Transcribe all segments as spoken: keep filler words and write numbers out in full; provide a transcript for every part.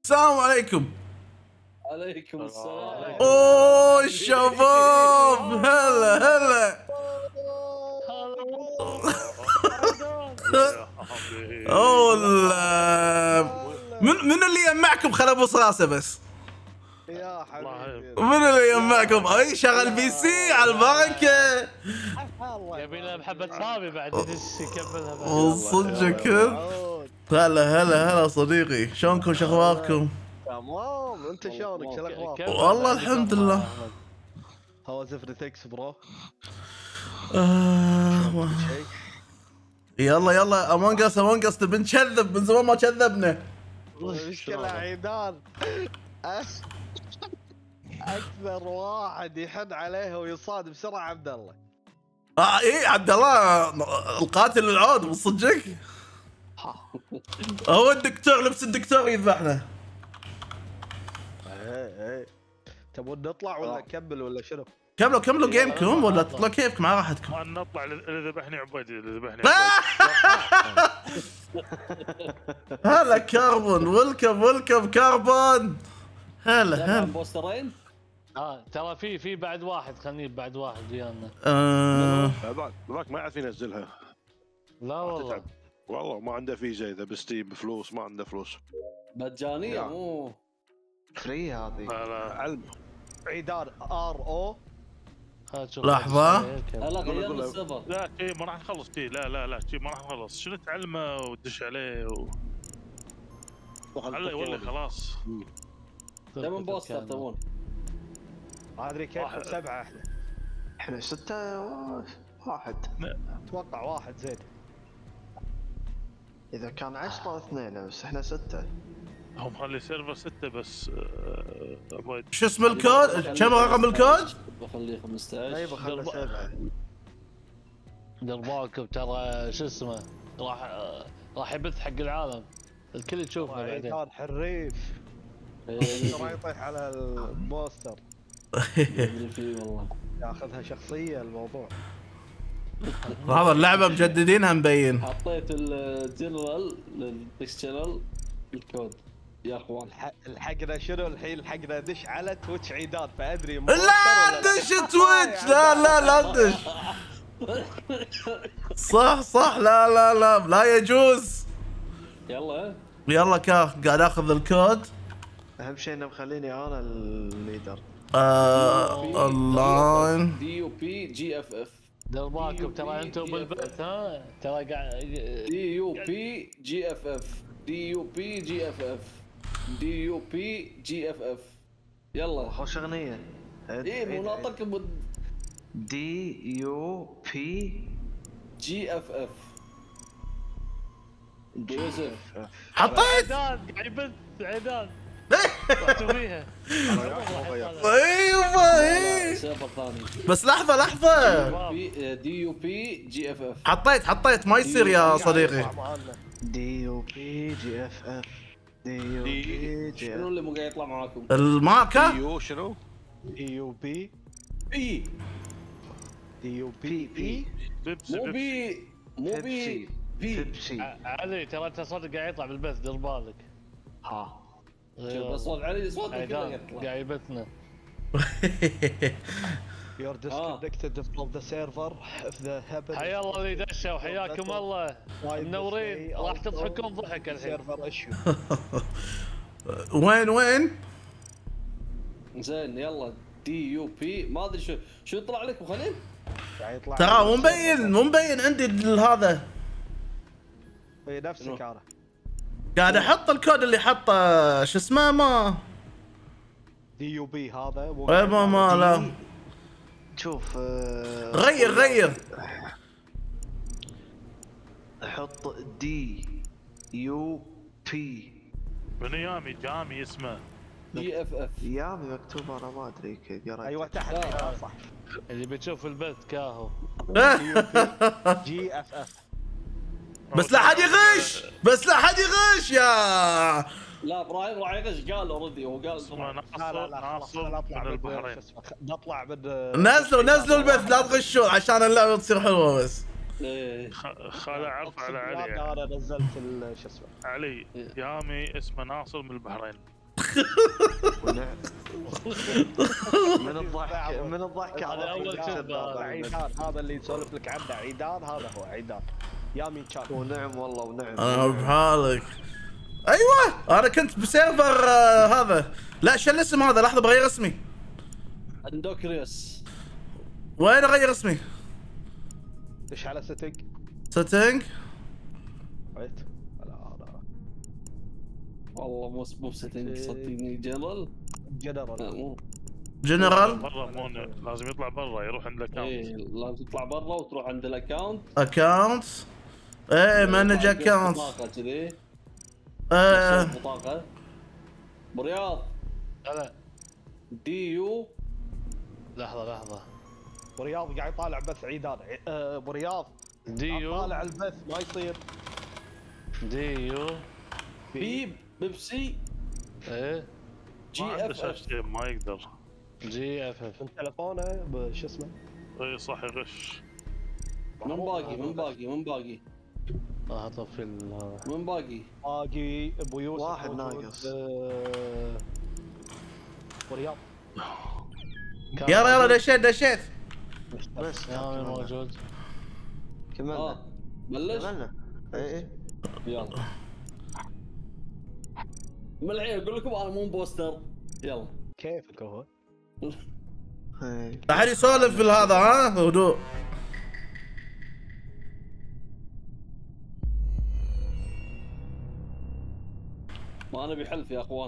السلام عليكم. عليكم السلام. اوه الشباب، هلا هلا. والله من من اللي يجمعكم خل ابوس راسه بس. يا حبيبي من اللي يجمعكم؟ اي شغل بي سي على البركه. يبي له محبة صابي بعد يكملها. صدقك. هلا هلا هلا صديقي، شلونكم؟ شو اخباركم؟ تمام، انت شلونك؟ شو الاخبار؟ والله الحمد لله. هاوز ايفريثينكس برو؟ يلا يلا امونج اس امونج اس، تبي نكذب من زمان ما كذبنا. مشكلة عيدان اكثر واحد يحن عليه ويصاد بسرعة عبد الله. اه ايه عبد الله القاتل العود من صدقك. هو الدكتور، لبس الدكتور يذبحنا. ايه ايه تبون نطلع ولا نكمل ولا شنو؟ كملوا كملوا جيمكم ولا تطلعوا كيفكم على راحتكم. ما نطلع اللي ذبحني عبيد، اللي ذبحني هلا كربون، ويلكم ويلكم كربون. هلا هلا. بوسترين؟ اه ترى في في بعد واحد، خليني بعد واحد ويانا. آه. ذاك ما يعرف ينزلها. لا والله والله ما عنده فيزا، اذا بستيم بفلوس ما عنده فلوس. مجانية مو فري هذه. لا لا علم. عيدان ار او. لحظة. هلا غيرنا السيرفر. لا شي ما راح نخلص فيه، لا لا لا شي ما راح نخلص، شنو تعلمه وتدش عليه و... هلا يولي خلاص. كم بوستر تبون؟ ما ادري كيف سبعة احنا. احنا ستة واحد. اتوقع واحد زين. اذا كان عشرة اثنين بس احنا ستة. هم خلي سيرفر ستة بس. عبيد شو اسم الكود؟ كم رقم الكود؟ بخليه خمسة عشر. اي بخلي سبعة. دير بالكم ترى شو اسمه راح راح يبث حق العالم، الكل يشوفنا بعدين. عيدان حريف. ترى يطيح على البوستر. فيه والله. ياخذها شخصية الموضوع. هذا اللعبة مجددينها مبين. حطيت الجنرال للتكستشنال الكود يا اخوان. الحقنا شنو الحين؟ الحقنا دش على تويتش عيدان، فادري لا دش تويتش، لا لا لا دش. صح صح، لا لا لا لا يجوز. يلا يلا كا قاعد اخذ الكود. اهم شيء انه مخليني انا الليدر. آه اونلاين دي يو بي جي اف اف. دير بالكم ترى انتم بالبث، ها ترى قاعد دي يو بي جي اف اف. دي يو بي جي اف اف. دي يو بي جي اف اف. يلا خوش اغنية. ايه مو ناطق. دي يو بي جي اف اف. يوسف حطيت. عيدان قاعد يبث عيدان. رحتوا فيها. ايوه ايه. سيرفر ثاني. بس لحظة لحظة. دي يو بي جي اف اف. حطيت حطيت ما يصير يا صديقي. دي يو بي جي اف اف. دي يو بي جي شنو اللي مو قاعد يطلع معاكم؟ الماركة. دي يو شنو؟ دي يو بي اي. دي يو بي بي. مو بي مو بي بي. بيبسي. علي ترى انت صدق قاعد يطلع بالبث، دير بالك. ها. شوف بس صوت علي صوت كذا قاعد يطلع. قاعد يبثنا. You're disconnected from the server if the happen. حيا الله اللي دشوا، حياكم الله منورين. راح تضحكون ضحك الحين. server issue. وين وين؟ زين يلا دي يو بي ما ادري شو شو يطلع لك ابو خليل؟ يعني يطلع ترى مو مبين مو مبين عندي هذا. اي نفسك انا قاعد احط الكود اللي حطه شو اسمه ما دي يو بي هذا مو ما ما, ما لا شوف غير غير. حط دي يو بي. من يامي جامي اسمه جي اف اف. يامي مكتوب انا ما ادري كيف قريت. ايوه تحت آه صح. اللي بتشوف البث كاهو. جي اف اف. بس لا حد يغش، بس لا حد يغش يا. لا ابراهيم راح يغش، قال اوريدي هو قال. اسمه لا لا لا خلاص ناصر نطلع من من البحرين. نطلع من نزلوا نزلوا البث لا تغشوا عشان اللعبة تصير حلوة بس. ايه خال اعرف على علي. انا نزلت شو اسمه علي يامي اسمه ناصر من البحرين. ونعم. من الضحك من الضحك هذا على أول كذبة. عيدان هذا اللي يسولف لك عنه عيدان هذا هو عيدان يا مين كان. ونعم والله ونعم. انا بحالك. ايوه انا كنت بسيرفر آه هذا. لا شو الاسم هذا؟ لحظه بغير اسمي. اندوكريوس. وين اغير اسمي؟ دش على ستنج. سيتنج. ويت لا لا والله مو مو بسيتنج صدقني جنرال. جنرال. مو جنرال. برا مو لازم يطلع برا يروح عند الاكونت. ايه لازم تطلع برا وتروح عند الاكونت. اكونت. ايه مانج اكونت. بطاقة كذي. ايه بطاقة. برياض. هلا دي يو. لحظة لحظة. برياض قاعد يطالع بث عيدان. آه، برياض ديو طالع البث ما يصير. ديو بيب بيبسي. ايه جي ما عنده اف اف. شاشتين ما يقدر. جي اف اف. من تلفونه بش اسمه. اي صح يغش. من باقي من باقي من باقي راح اطفي ال من باقي. باقي ابو يوسف واحد موجود، ناقص. آه، برياض يلا يلا دشيت دشيت. بس يا موجود. كملنا اه بلش. كملنا. اي اي يلا من الحين اقول لكم انا مو بوستر. يلا كيفك هو. اي. لا حد يسولف في هذا ها هدوء. ما نبي حلف يا اخوان.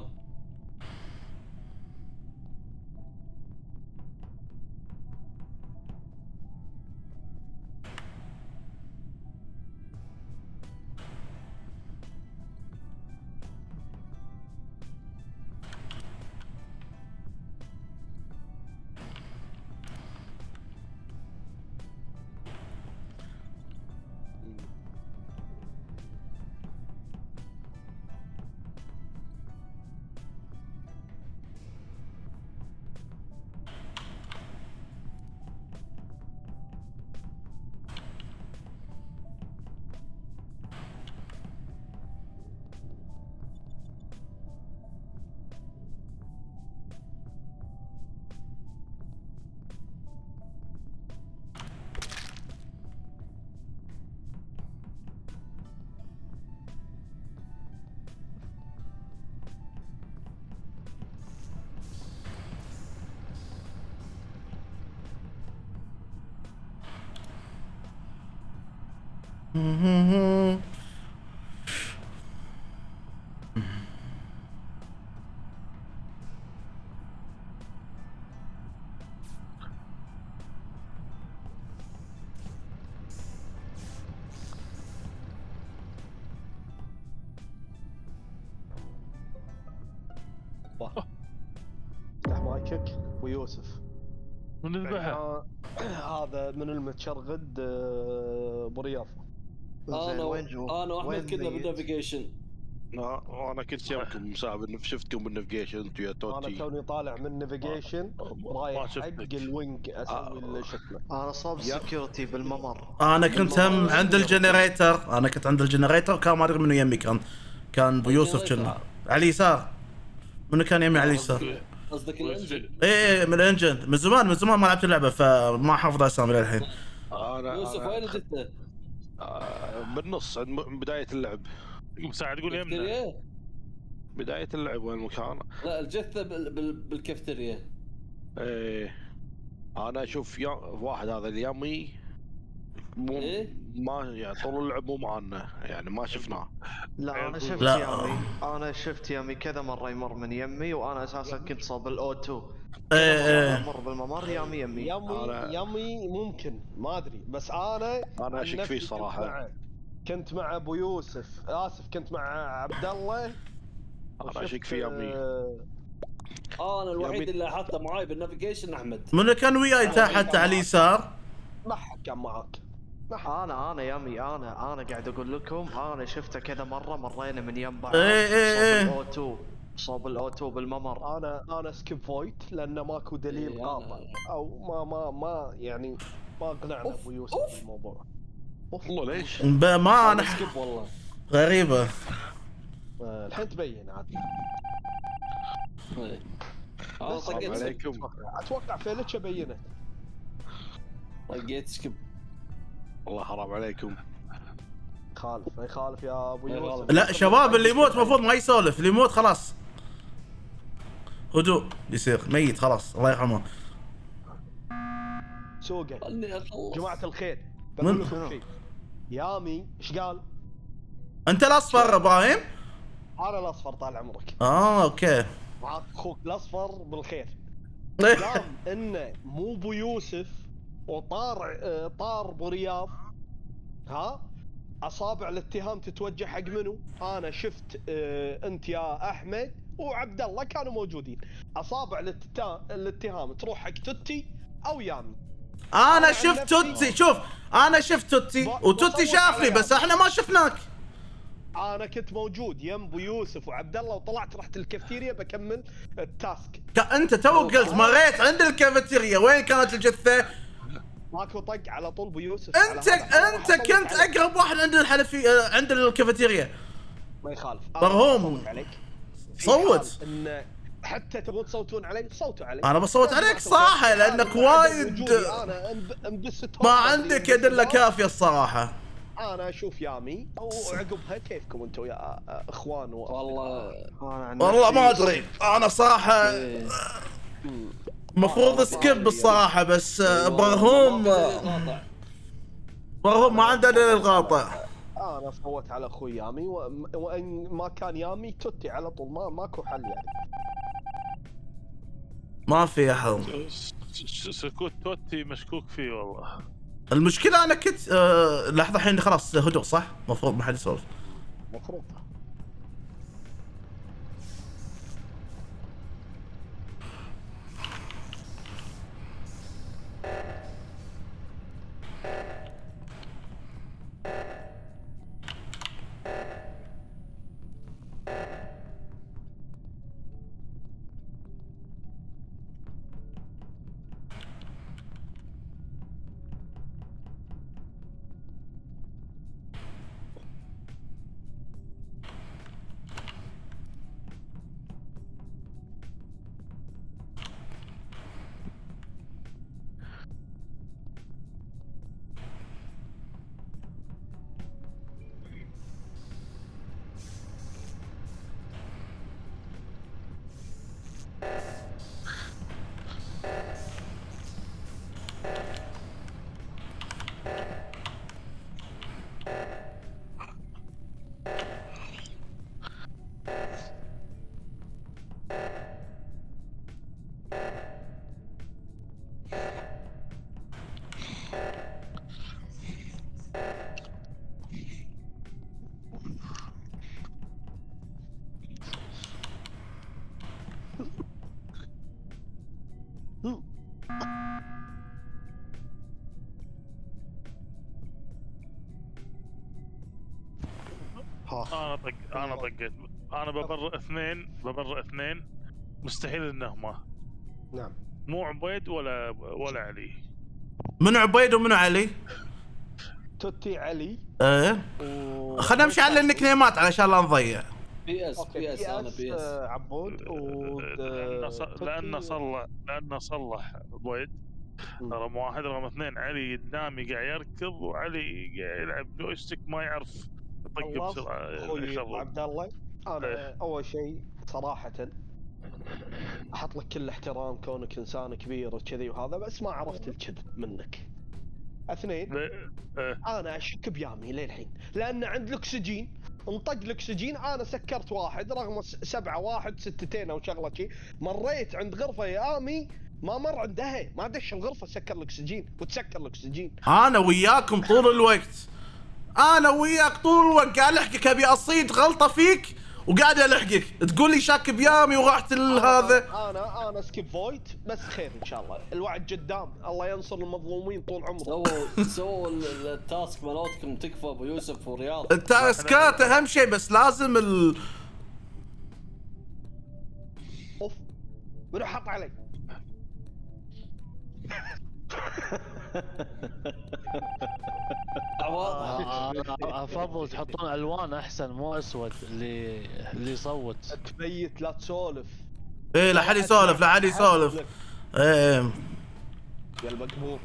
افتح مايكك ابو يوسف. من البحر. آه، هذا من المتشرغد آه، برياض. زين، انا وين جو؟ انا واحمد وين كنا ميت؟ بالنافيجيشن. لا انا كنت يمكم مساعد شفتكم بالنافيجيشن انتم يا انا توتي. توني طالع من نافيجيشن ما رايح حق شفتك. الوينج اسوي اللي شكله. انا صاب سكيورتي بالممر. انا كنت هم عند الجنريتر. انا كنت عند الجنريتر وكان ما ادري منو يمي كان. كان ابو يوسف كنا على اليسار. منو كان يمي على اليسار؟ قصدك الانجن. ايه ايه من الانجن. من زمان من زمان ما لعبت اللعبه فما حافظ اسامي للحين. انا يوسف أنا- وين جته؟ آه، بالنص عند م- بدايه اللعب. مساعد يقول يمنا. كافتيريا؟ بدايه اللعب وين المكان؟ لا الجثه بال... بال... بالكافتيريا. ايه انا اشوف يا واحد هذا اللي يمي مو إيه؟ ما يعني طول اللعب مو معنا يعني ما شفناه. لا انا شفت لا. يمي. انا شفت يمي كذا مره يمر من يمي وانا اساسا كنت صاب الاو اتنين. ايه ايه امر بالممر يمي يمي. يمي أنا- يمي ممكن ما ادري بس انا انا عن اشك نفسي فيه كنت صراحه. مع- كنت مع ابو يوسف اسف كنت مع عبد الله. انا اشك فيه يمي. اه انا الوحيد يمي- اللي لاحظته معاي بالنافيجيشن احمد. منو كان وياي تحت على اليسار؟ ما حد كان معاك. انا انا يمي انا انا قاعد اقول لكم انا شفته كذا مره مرينا من يم بعض. إيه إيه إيه. صوب الاو اتنين صوب الاو اتنين بالممر. انا انا سكيب فويت لانه ماكو دليل إيه، قاطع أنا- او ما ما ما يعني ما قنعنا أوف، ابو يوسف أوف. بالموضوع. والله ليش؟ ب- ما انا سكيب والله. غريبه. آه، الحين تبين عاد. إيه. انا السلام طقيت عليكم. اتوقع فيلتش بينت. طقيت سكيب. والله حرام عليكم. خالف ما يخالف يا ابو ما يوسف. يخالف. لا شباب اللي يموت المفروض ما يسولف، اللي يموت خلاص هدوء يصير ميت خلاص الله يرحمه. سوقه خلني اخلص. جماعة الخير من؟ بقول لكم شيء. يامي ايش قال؟ انت الاصفر ابراهيم؟ انا الاصفر طال عمرك. اه اوكي. معاك اخوك الاصفر بالخير. إيه. قام انه مو ابو يوسف وطار آه، طار ابو رياض. ها اصابع الاتهام تتوجه حق منو؟ انا شفت آه، انت يا احمد وعبد الله كانوا موجودين. اصابع الاتتا- الاتهام تروح حق توتي او يامي. انا أنا عن شفت نفسي- توتي، شوف انا شفت توتي ب- وتوتي بصوت شافني على بس يامي. احنا ما شفناك. انا كنت موجود يم ابو يوسف وعبد الله وطلعت رحت الكافتيريا بكمل التاسك. ك- انت تو قلت مريت عند الكافيتيريا، وين كانت الجثه؟ ماكو طق على طول ابو يوسف. انت على هذا. أنا انت راح أصوت كنت عليك. اقرب واحد عند الحلفي آه، عند الكافيتيريا. ما يخالف. أنا برهوم. راح أصوت عليك. في صوت. حال ان حتى تبغون تصوتون علي صوتوا علي. انا بصوت بس عليك ما صراحه أتوقع. لانك أنا بعد وايد وجودي انا أنب- انبس ما توب عندك اللي ادله انبس كافيه الصراحه. انا اشوف يامي وعقبها كيفكم انتم يا اخوان و... والله انا عن والله ما نفسي- ادري انا صراحه إيه. مفروض سكيب الصراحه، بس آه، برهوم آه، برهوم ما عنده دليل القاطع. انا صوت على اخوي يامي و... وان ما كان يامي توتي على طول ما ماكو حل يعني. ما في احد. س- س- سكوت توتي مشكوك فيه والله. المشكله انا كنت آه لحظه الحين خلاص هدوء صح؟ المفروض ما حد يسولف. مفروض. انا طق انا طقيت. انا ببرئ اثنين ببرئ اثنين مستحيل انهما نعم. مو عبيد ولا ولا علي. منو عبيد ومنو علي؟ توتي علي ايه و... خلينا نمشي على النيك نيمات علشان لا نضيع. بي اس اوكي بي اس انا بي اس. آه، عبود و لانه ص- توتي لانه و- صلح لانه صلح عبيد مم. رقم واحد. رقم اثنين علي قدامي قاعد يركض، وعلي قاعد يلعب جويستيك ما يعرف يطق خلاص بسرعه اخوي يخرب. عبد الله. انا إيه. اول شيء صراحه احط لك كل احترام كونك انسان كبير وكذي وهذا، بس ما عرفت الكذب منك. اثنين ب- إيه. انا اشك بيامي للحين لان عند الاكسجين انطق الاكسجين. انا سكرت واحد رغم س- سبعة واحد ستتين او شغله شي. مريت عند غرفه يامي ما مر عندها، ما دش الغرفه سكر الاكسجين وتسكر الاكسجين. انا وياكم طول الوقت، انا وياك طول الوقت قاعد الحقك ابي اصيد غلطه فيك وقاعد الحقك تقول لي شاك بيامي ورحت هذا. انا انا انا سكيب فويت بس خير ان شاء الله. الوعد قدام، الله ينصر المظلومين طول عمره. سووا سووا ال- التاسك مالتكم تكفى ابو يوسف ورياض. التاسكات اهم شيء، بس لازم ال اوف منو حط علي؟ عوض. أنا افضل تحطون الوان احسن مو اسود اللي اللي يصوت. تبيت لا تسولف. ايه لا حد يسولف، لا حد يسولف. ايه يا المقبور.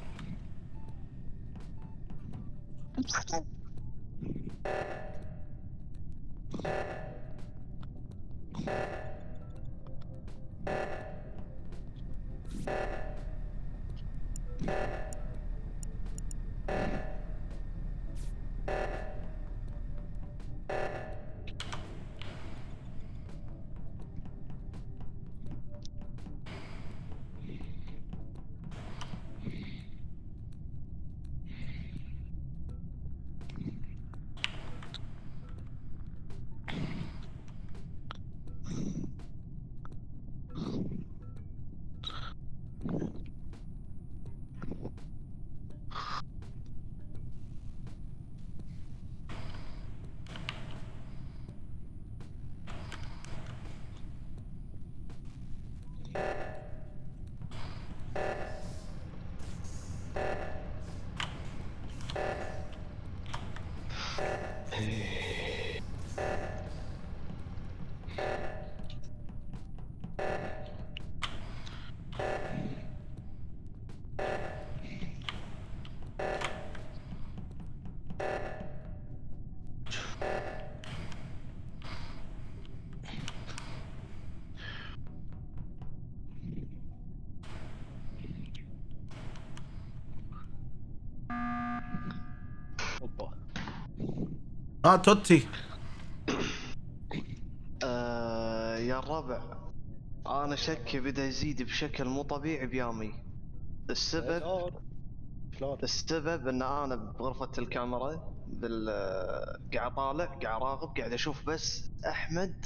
اه توتي. آه يا الربع، انا شكي بدا يزيد بشكل مو طبيعي بيامي. السبب شلون؟ السبب ان انا بغرفة الكاميرا بال قاعد طالع قاعد اراقب قاعد اشوف بس احمد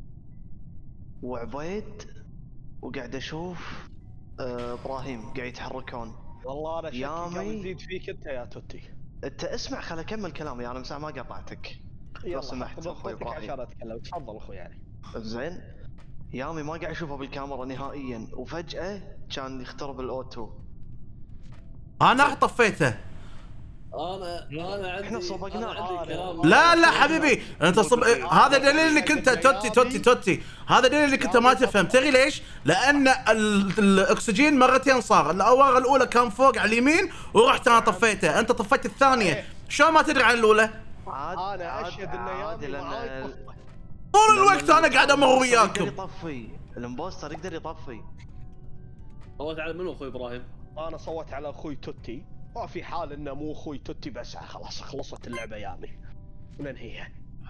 وعبيد، وقاعد اشوف آه ابراهيم قاعد يتحركون. والله انا شكي يامي. قاعد يزيد فيك انت يا توتي. انت اسمع خل اكمل كلامي، انا مساء ما قطعتك لو سمحت اخوي ابراهيم. عشان اتكلم، تفضل اخوي. يعني زين، يامي ما قاعد اشوفه بالكاميرا نهائيا، وفجأة كان يخترب الاوتو. انا طفيته. انا انا عندي احنا صبقنا. أنا عندي كلام. لا لا حبيبي انت صب... هذا دليل انك انت توتي توتي توتي هذا دليل انك انت ما تفهم. تدري ليش؟ لان ال... الاكسجين مرتين صار، الاوراق الاولى كان فوق على اليمين ورحت انا طفيته، انت طفيت الثانيه، شلون ما تدري عن الاولى؟ عاد انا اشهد ان عاد يامي معاي لان طفة. طول الوقت انا قاعد امر يقدر وياكم. يطفي الامبوستر، يقدر يطفي. صوت على منو اخوي ابراهيم؟ انا صوت على اخوي توتي، وفي حال انه مو اخوي توتي بس خلاص خلصت اللعبه يامي وننهيها.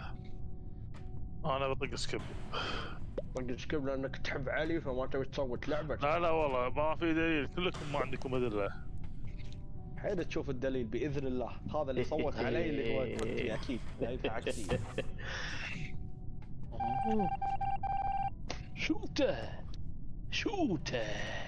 انا بطق سكيب. طق سكيب لانك تحب علي فما تبي تصوت لعبه. لا لا والله ما في دليل، كلكم ما عندكم ادله. حين تشوف الدليل باذن الله. هذا اللي صوت علي اللي هو توتي اكيد لعبه عكسيه. شوته شوته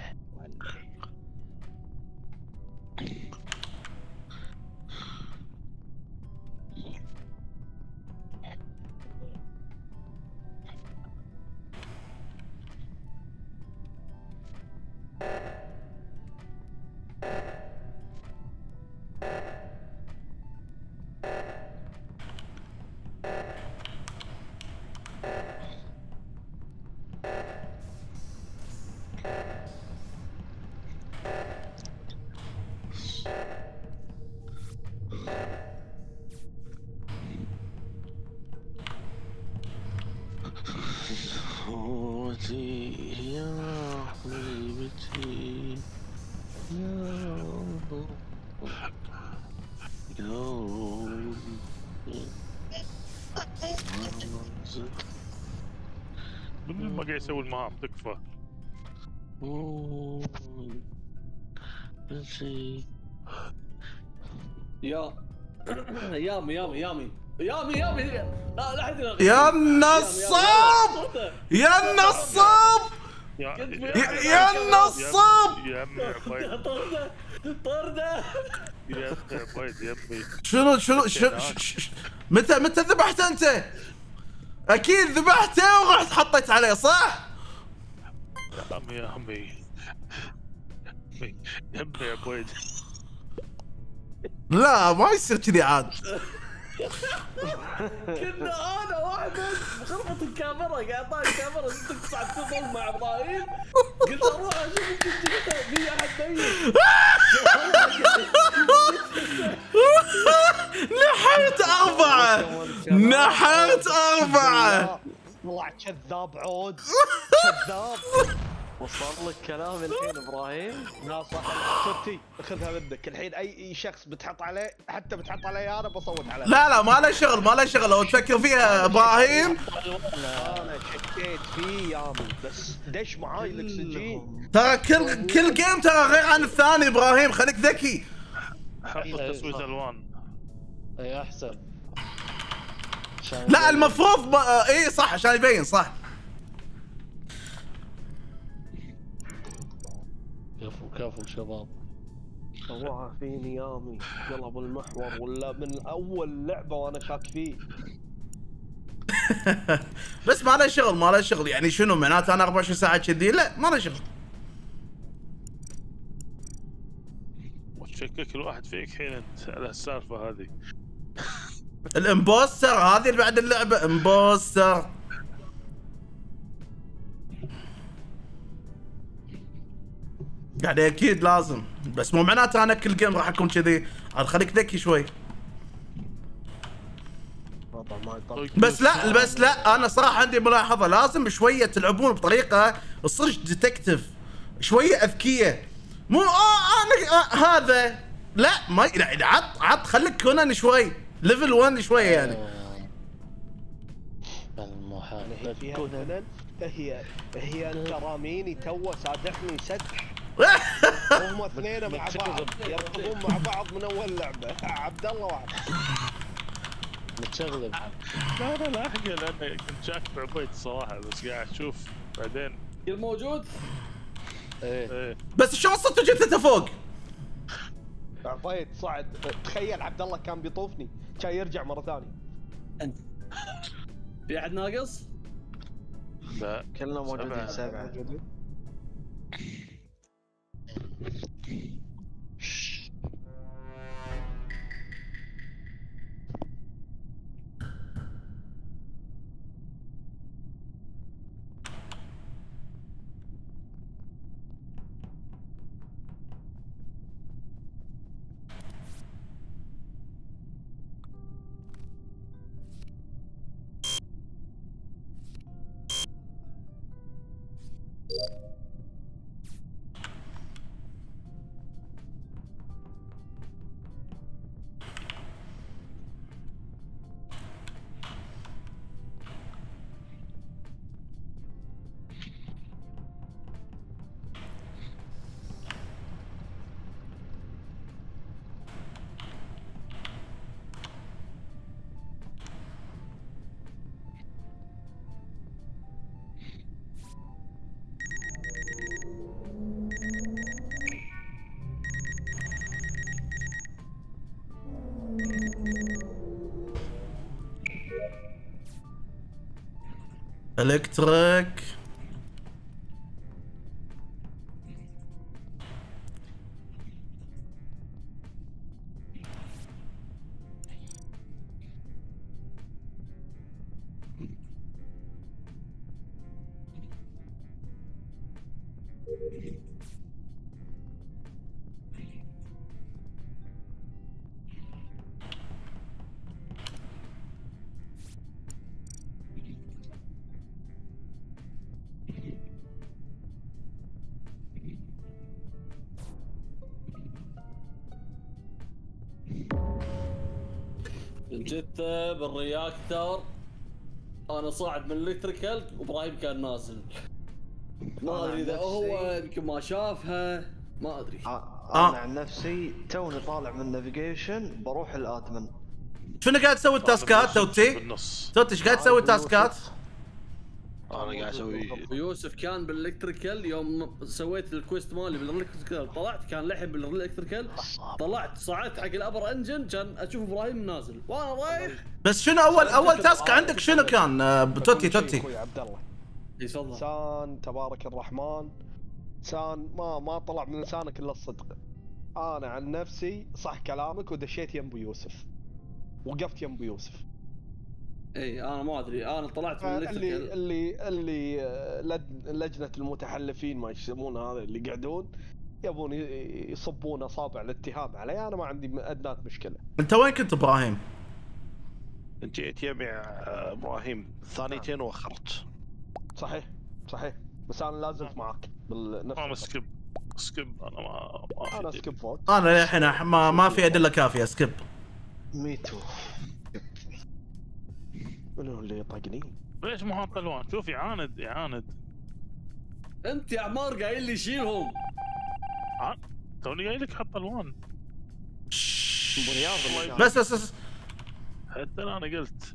صوتي يا حبيبتي يا من ما قاعد يسوي المهام تكفى. يا يامي يامي يامي يامي يامي لا لا حد يا نصاب يا نصاب يا يا نصاب. يا امي عبيد طرده طرده يا امي عبيد يا امي. شنو شنو شنو متى متى ذبحت انت؟ اكيد ذبحته ورحت حطيت عليه صح؟ يا امي يا امي يا امي يا عبيد. لا ما يصير كذي عاد. كنا انا واحد بغرفة الكاميرا قاعد طالع الكاميرا انت تصعد تطل مع ابراهيم قلت اروح اشوف يمكن جبته في احد ميت. نحرت أربعة نحرت أربعة. طلع كذاب عود كذاب. وصل لك كلام الحين ابراهيم؟ لا صح توتي خذها منك الحين. اي شخص بتحط عليه حتى بتحط علي انا بصوت عليه. لا لا ما له شغل ما له شغل لو تفكر فيها ابراهيم. انا شكيت فيه يامي بس دش معاي الاكسجين. ترى كل كل جيم ترى غير عن الثاني ابراهيم خليك ذكي. حط تسويت الوان. اي احسن. لا المفروض ب... اي صح عشان يبين صح. كفو كفو شباب. سواها فيني يامي قلب المحور ولا من اول لعبه وانا شاك فيه. بس ما له شغل ما له شغل يعني شنو معناته انا أربعة وعشرين ساعه كذي؟ لا ما له شغل. وتشكك الواحد فيك حين انت على السالفه هذه. الامبوستر هذه اللي بعد اللعبه امبوستر. يعني اكيد لازم بس مو معناته انا كل جيم راح اكون كذي. خليك ذكي شوي. بس لا بس لا انا صراحه عندي ملاحظه لازم شويه تلعبون بطريقه الصج ديتكتيف شويه اذكيه. مو آه انا آه هذا لا ما لا عط عط خليك كونان شوي ليفل واحد شويه يعني. هي فيها كونان هي هي انت راميني تو سادحني سدح. هم اثنين مع بعض يركضون مع بعض من اول لعبه. عبد الله واحد متشغلب. لا لا لا احكي لاني كنت شاك في عبيد الصراحه بس قاعد اشوف بعدين. الموجود؟ ايه ايه بس شلون صرت جيت انت فوق؟ عبيد صعد. تخيل عبد الله كان بيطوفني كان يرجع مره ثانيه. انت في احد ناقص؟ لا كلنا موجودين سبعة. الكتريك الجثة بالرياكتر. انا صاعد من الكتريكال وابراهيم كان نازل. ما ادري اذا هو يمكن ما شافها ما ادري. انا عن نفسي توني طالع من النافيجيشن بروح الادمن. شنو قاعد تسوي التاسكات توتي؟ بالنص. توتي ايش قاعد تسوي التاسكات؟ انا قاعد اسوي. يوسف كان بالالكتريكال يوم سويت الكويست مالي بالالكتريكال طلعت كان لحم بالالكتريكال طلعت صعدت حق الابر انجن كان اشوف ابراهيم نازل وانا رايح. بس شنو اول اول تاسك عندك شنو كان آه، توتي توتي؟ اخوي عبد الله تفضل. انسان تبارك الرحمن. انسان ما ما طلع من لسانك الا الصدق. انا عن نفسي صح كلامك ودشيت يم ابو يوسف. وقفت يم ابو يوسف. اي انا ما ادري، انا طلعت من اللي الالكتريكال. اللي اللي آه، لج- لجنه المتحلفين ما يسمونه هذا اللي يقعدون يبون ي- يصبون اصابع الاتهام علي. انا ما عندي ادنى مشكله. انت وين كنت ابراهيم؟ انت جيت يمي آه، ابراهيم ثانيتين واخرت. صحيح صحيح، بس انا لازلت معك بالنفس انا الوقت. سكيب سكيب انا ما ما انا في سكيب فوت. انا للحين ما ما في ادله كافيه سكيب. ميتو. منو اللي يطقني؟ ليش مو حاط الوان؟ شوف يعاند يعاند. انت يا عمار قايل لي شيلهم. ع- توني قايل لك حط الوان. برياض اللي كان. بس بس بس حتى انا قلت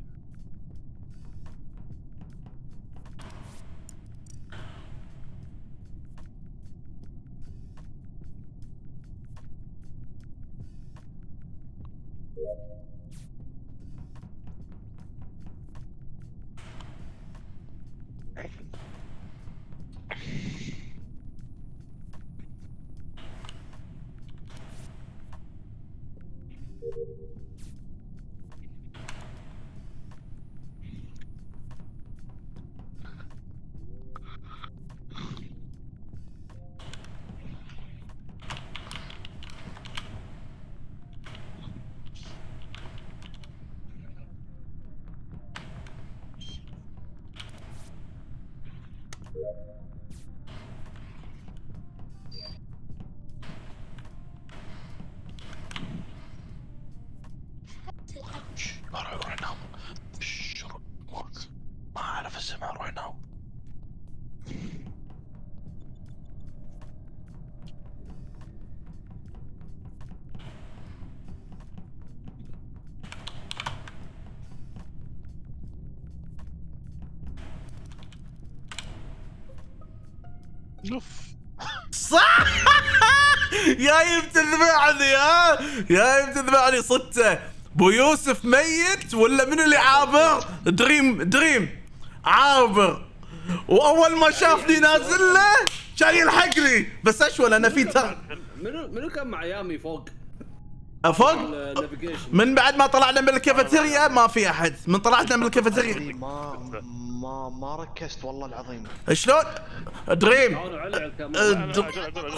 روح روح نام. شش، روح. ما اعرف اسمع، روح نام. اوف صح. جاي بتذبحني ها، جاي بتذبحني صدته. بو يوسف ميت ولا من اللي عابر؟ دريم دريم عابر، واول ما شافني نازل له كان يلحقني، بس اشول انا في تر منو منو كان مع يامي فوق فوق. النافيجيشن؟ من بعد ما طلعنا من الكافيتيريا ما في احد، من طلعنا من الكافيتيريا ما ما ما ركزت والله العظيم. شلون؟ دريم تعالوا على الكاميرا. لا لا اقول اقول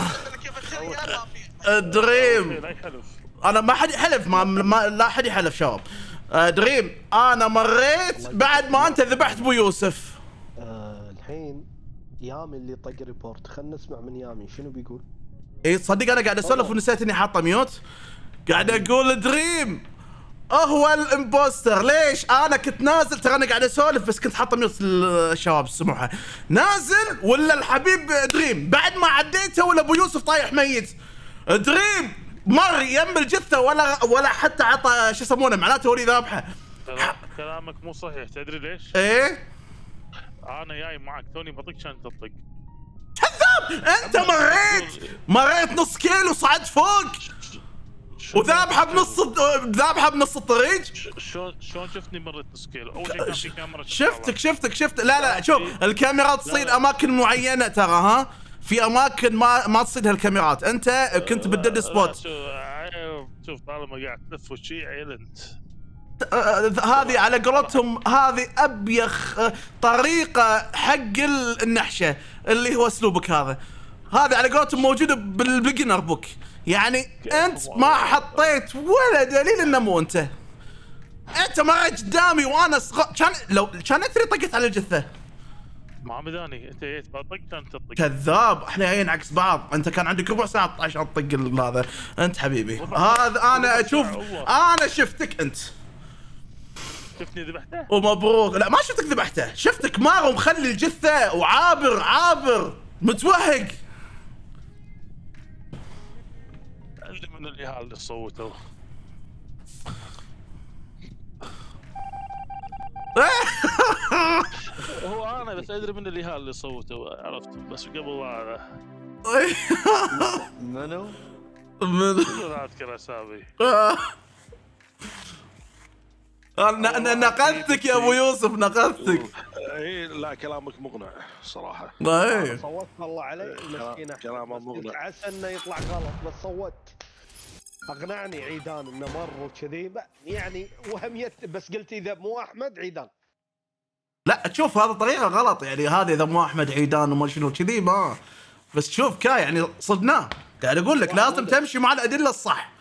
اقول دريم لا يحلف. انا ما حد يحلف، ما, ما لا حد يحلف شباب. آه، دريم انا مريت بعد ما انت ذبحت بو يوسف. آه الحين يامي اللي طق ريبورت، خلنا نسمع من يامي شنو بيقول. اي تصدق انا قاعد اسولف ونسيت اني حاطه ميوت. قاعد اقول دريم هو الامبوستر. ليش؟ انا كنت نازل، ترى انا قاعد اسولف بس كنت حاطه ميوت للشباب السموحه. نازل ولا الحبيب دريم بعد ما عديته ولا ابو يوسف طايح ميت. دريم مر يم الجثه ولا ولا حتى عطى شو يسمونه، معناته هو اللي ذابحه. كلام- كلامك مو صحيح، تدري ليش؟ ايه انا جاي معك توني بطق كان تطق. كذاب. انت مريت مريت نص كيلو صعدت فوق وذابحه بنص ذابحه بنص الطريق. ش- شلون شلون شفتني مريت نص كيلو؟ اول شيء كان في كاميرا شفتك شفتك شفت. لا لا شوف الكاميرات تصيد اماكن معينه ترى، ها في اماكن ما ما تصيدها الكاميرات. انت كنت بالديد سبوت. شوف عيب، شوف طالما قاعد تلف وشي عيل انت. آه، هذه على قولتهم هذه ابيخ آه، طريقه حق ال- النحشه اللي هو اسلوبك هذا. هذه على قولتهم موجوده بالبيجنر بوك. يعني انت ما حطيت ولا دليل انه مو انت. انت مريت قدامي وانا صغ... كان لو كان اثري طقت على الجثه. ما مداني انت جيت بطق كان تطق. كذاب، احنا جايين عكس بعض. انت كان عندك ربع ساعه عشان تطق ال- هذا. انت حبيبي هذا انا اشوف، انا شفتك انت شفتني ذبحته؟ ومبروك. لا ما شفتك ذبحته، شفتك مار ومخلي الجثه وعابر عابر متوهق. اللي من اليهال اللي صوتوا. هو انا بس ادري من اليهال اللي صوتوا، عرفت بس قبل هذا منو؟ من لا اذكر اسامي. انا أنا نقدتك يا ابو يوسف، نقدتك. اي لا كلامك مقنع صراحه. ايه صوت والله عليه المسكين. كلامه مقنع. عسى انه يطلع غلط بس صوت. اقنعني عيدان انه مر وكذي ب- يعني وهميت، بس قلت اذا مو احمد عيدان. لا تشوف هذا طريقه غلط يعني، هذا اذا مو احمد عيدان وما شنو كذي ما. بس شوف كا يعني صدناه، قاعد اقول لك لازم تمشي مع الادله الصح.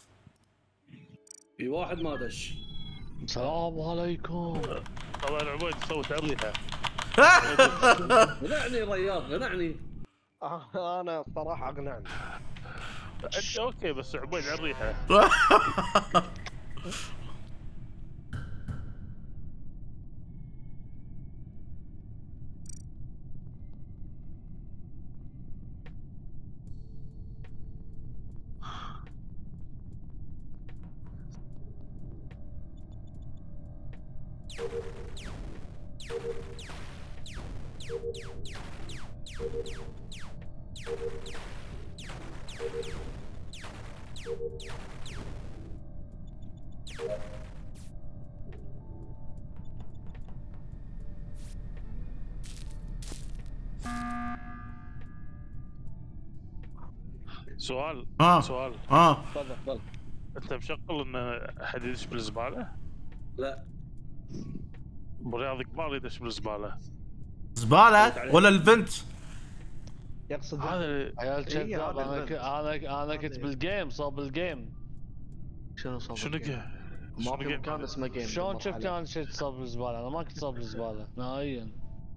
في واحد ما دش. السلام عليكم. طبعا عبيد صوت عليها. غنعني رياض غنعني. آه، انا الصراحه اقنعني. انت اوكي بس عبيد عريها. سؤال آه. سؤال اه تفضل تفضل. انت مشغل ان احد يدش بالزباله؟ لا برياض قبال يدش بالزباله. زباله ولا الفنت؟ يقصد هذا عيال إيه، كذاب. هذا انا ك... انا انا كنت بالجيم صوب الجيم. شنو صار؟ شنو قا- ما شنو في قا- مكان اسمه جيم. شلون شفت انا شفت صوب الزباله؟ انا ما كنت صوب الزباله نهائيا.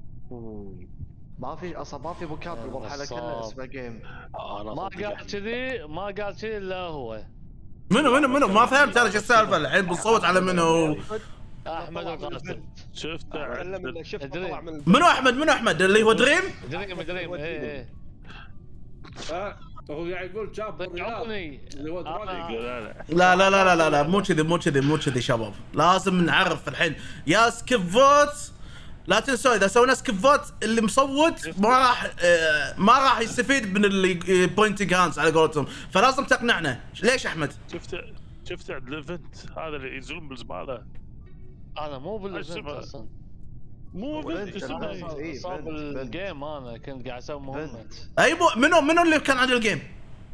ما في اصلا ما في مكان بالمرحله كلها اسمه جيم. انا ما صدق قال كذي ما قال كذي الا هو منو منو منو ما فهمت انا شو السالفه الحين بنصوت على منو؟ احمد القاسم. شفت علم انه شفت أدري. طلع من منو احمد منو احمد اللي هو دريم؟ دريم دريم ايه ايه. آه، هو قاعد يقول شاب بالرياض عطني اللي هو دراجون. لا لا لا لا لا لا لا, لا مو كذي مو كذي مو كذي شباب، لازم نعرف الحين يا سكيب فوت. لا تنسوا اذا سوينا سكيب فوت اللي مصوت ما راح آه، ما راح يستفيد من اللي بوينتنج هاندز على قولتهم، فلازم تقنعنا. ليش احمد؟ شفت شفت عند الايفنت هذا اللي ينزلون بالزباله. انا مو بالايفنت أشوفه. اصلا. مو بنت، ايفنت اسمه أنا- إيه، صوب بنت، بنت. الجيم انا كنت قاعد اسوي مهمه. بنت. اي بو منو منو اللي كان عند الجيم؟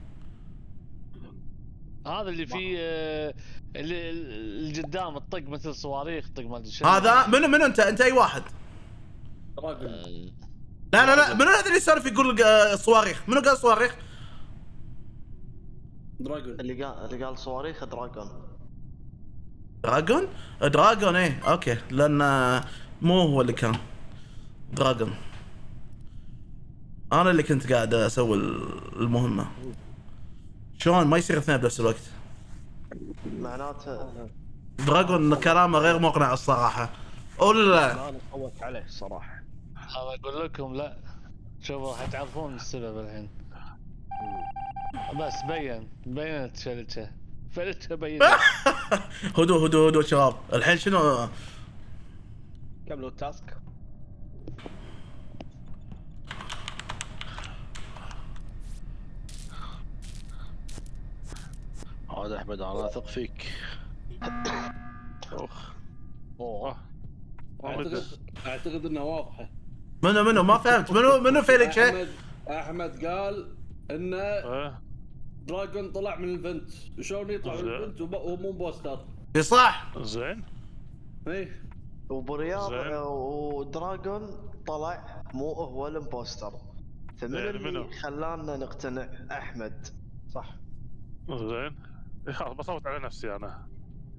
هذا اللي فيه آه، اللي اللي قدام الطق مثل صواريخ طق ما ادري شنو. هذا منو منو انت انت اي واحد؟ دراجون. لا لا لا منو هذا اللي يسولف يقول آه، صواريخ؟ منو قال صواريخ؟ دراجون. اللي قال اللي قال صواريخ دراجون. دراجون؟ دراجون ايه اوكي، لان آه، مو هو اللي كان دراجون. انا اللي كنت قاعد اسوي المهمه. شلون ما يصير اثنين بنفس الوقت؟ معناته دراجون كلامه غير مقنع الصراحه. ولا انا صوت عليه الصراحه. انا اقول لكم لا، شوفوا حتعرفون السبب الحين. بس بين بينت فلتة فلتة بينت. هدوء هدوء هدوء شباب. الحين شنو؟ كملوا التاسك. هذا احمد انا اثق فيك. اخ اوه اعتقد اعتقد انها واضحه. منو منو ما فهمت منو منو فيليكس؟ احمد احمد قال انه اه دراجون طلع من الفنت. شلون يطلع من الفنت وب- وهو مو بوستر؟ اي صح. زين. ايه وبرياض زين. ودراجون طلع مو هو الامبوستر. فمن يعني اللي منو؟ خلانا نقتنع؟ احمد. صح. زين خلاص بصوت على نفسي انا.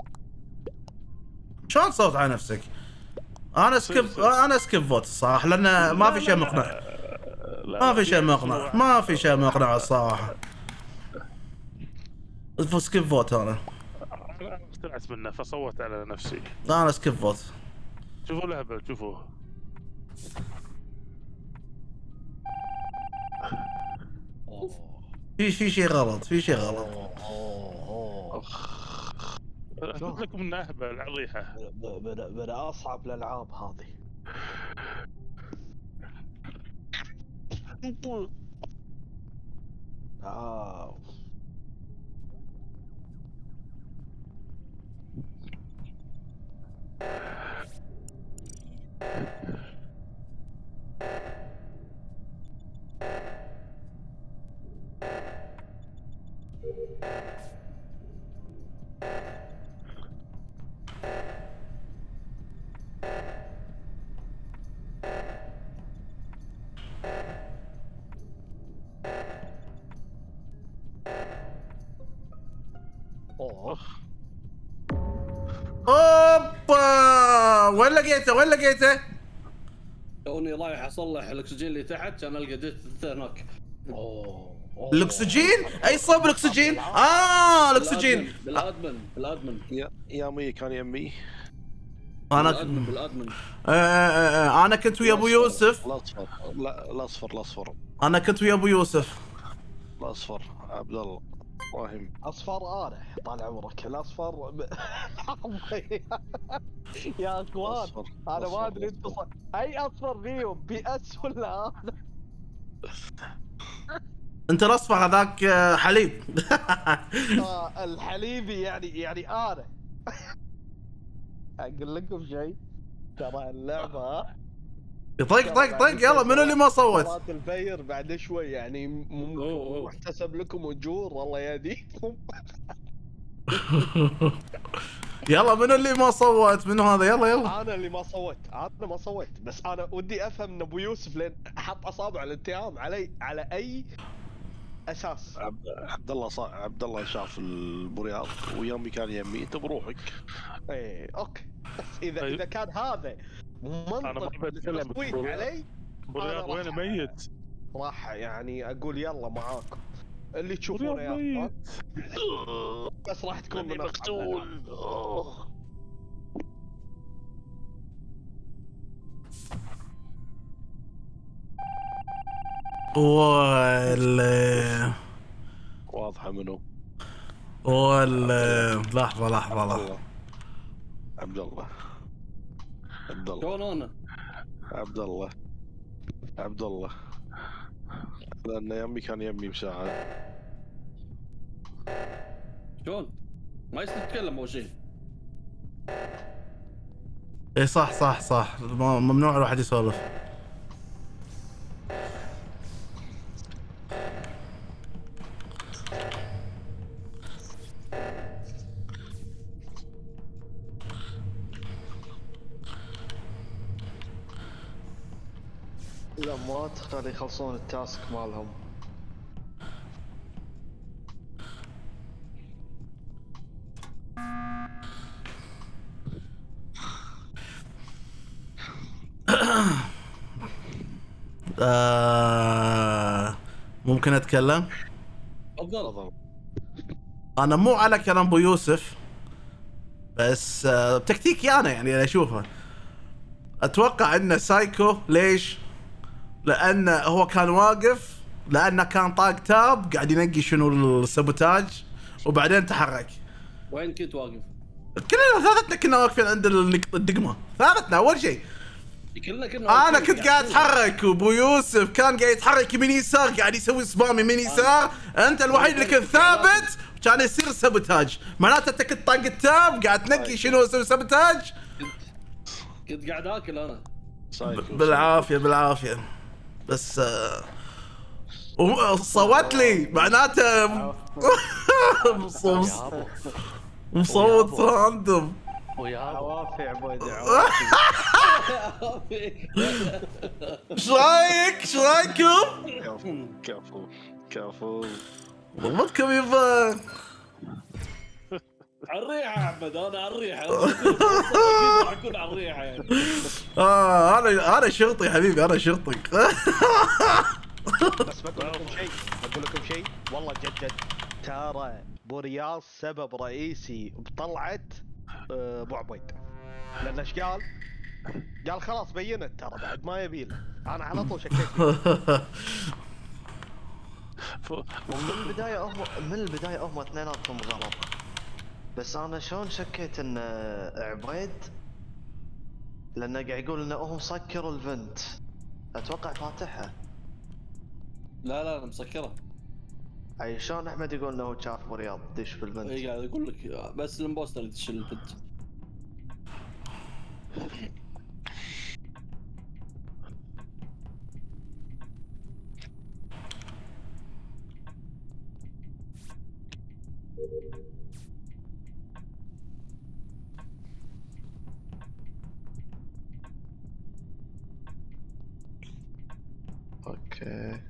شلون صوت على نفسك؟ انا سكيب انا سكيب فوت الصراحه، لان ما في شيء مقنع. ما في شيء مقنع ما في شيء مقنع الصراحه. سكيب فوت انا انا اقتنعت منه فصوت على نفسي. انا سكيب فوت. شوفوا الهبل شوفوا. في في شيء غلط في شيء غلط. قلت لكم انه اهبل على الريحه. بدا بدا اصعب الالعاب هذه. آه. لقيته وين لقيته؟ توني رايح اصلح الاكسجين اللي تحت كان القى جثث هناك. اوه الاكسجين؟ اي صوب الاكسجين؟ اه الاكسجين بالادمن بالادمن يا يامي كان يمي. انا بالادمن بالادمن آه آه آه انا كنت ويا ابو يوسف. الاصفر لا الاصفر الاصفر انا كنت ويا ابو يوسف. الاصفر عبد الله ابراهيم. اصفر انا طال عمرك الاصفر ب... يا اخوان أصفر. انا أصفر. ما ادري انت ص... اي اصفر فيهم بي اس ولا هذا؟ انت الاصفر هذاك آه، حليب. آه، الحليبي يعني يعني انا اقول لكم شيء ترى اللعبه طق طق طق يلا منو اللي ما صوت؟ صلاة الفجر بعد شوي يعني ممكن أوه، أوه. محتسب لكم اجور والله يهديكم. يلا منو اللي ما صوت؟ منو هذا؟ يلا يلا. انا اللي ما صوت انا ما صوت بس انا ودي افهم ان ابو يوسف لين حط اصابع الاتهام علي على اي اساس؟ عبد عبد الله صا... عبد الله شاف البرياض ويامي كان يمي انت بروحك. ايه اوكي بس اذا طيب. اذا كان هذا أنا ما منطق بتكلم التصويت بالبرياض. علي برياض أنا وين راح- ميت؟ راح يعني اقول يلا معاكم اللي تشوفونه برياض يا ميت. أخوان. بس راح تكون اني من أصعب مقتول. أوه. وال واضحه منو؟ وال لحظة لحظة لحظة. عبد الله عبد الله شلون انا؟ عبد الله عبد الله لان يمي كان يمي مساعد. شلون؟ ما يصير تتكلم اول شيء. اي صح صح صح م- ممنوع الواحد يسولف. الاموات خلي يخلصون التاسك مالهم. آه ممكن اتكلم؟ تفضل. انا مو على كلام ابو يوسف بس آه بتكتيكي انا يعني اللي اشوفه. اتوقع انه سايكو. ليش؟ لانه هو كان واقف لانه كان طاق تاب قاعد ينقي شنو السبوتاج وبعدين تحرك. وين كنت واقف؟ كلنا ثلاثتنا كنا واقفين عند النق- الدقمه ثلاثتنا اول شيء. كلنا كنا انا كنت قاعد اتحرك وابو يوسف كان قاعد يتحرك يمين يسار قاعد يسوي سبام يمين يسار. انت الوحيد اللي كنت ثابت كان يصير سبوتاج. معناته انت كنت طاق التاب قاعد تنقي شنو يسوي سبوتاج. كنت قاعد اكل انا. سايكو. بالعافيه بالعافيه بس آه، و- صوت لي معناته مصوص- مصوت راندوم. ويا عوافي يا عبيد عوافي. ايش رايك؟ ايش رايكم؟ كفو كفو كفو. ضبطكم يبا. على الريحه يا احمد انا على الريحه. راح اكون على الريحه يعني. اه انا انا شرطي حبيبي انا شرطي. بس بقول لكم شيء بقول لكم شيء والله جد جد ترى بورياس سبب رئيسي بطلعه آه، ابو عبيد. لان ايش قال؟ قال خلاص بينت ترى بعد ما يبي له. انا على طول شكيت فيه. ومن البداية هم من البداية هم اثنيناتهم غلط. بس انا شلون شكيت ان عبيد؟ لانه قاعد يقول انه هم سكروا الفنت. اتوقع فاتحها. لا لا انا مسكره. اي شلون احمد يقول انه هو شاف برياض دش اي بالفنت؟ قاعد اقول لك بس الامبوستر اللي تشيل البنت. اوكي.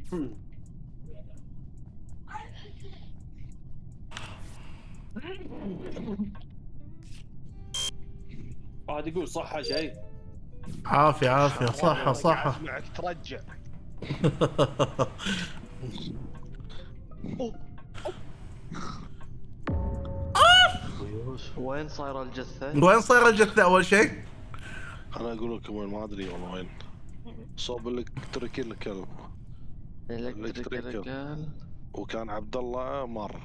واحد يقول صحة شيء. عافية عافية صحة صحة. معك ترجع. وين صايره الجثه؟ وين صايرة الجثة أول شيء؟ انا اقول لكم وين، ما ادري والله وين. صوب الكتريكال الكلب. الكتريكال. وكان عبد الله مر.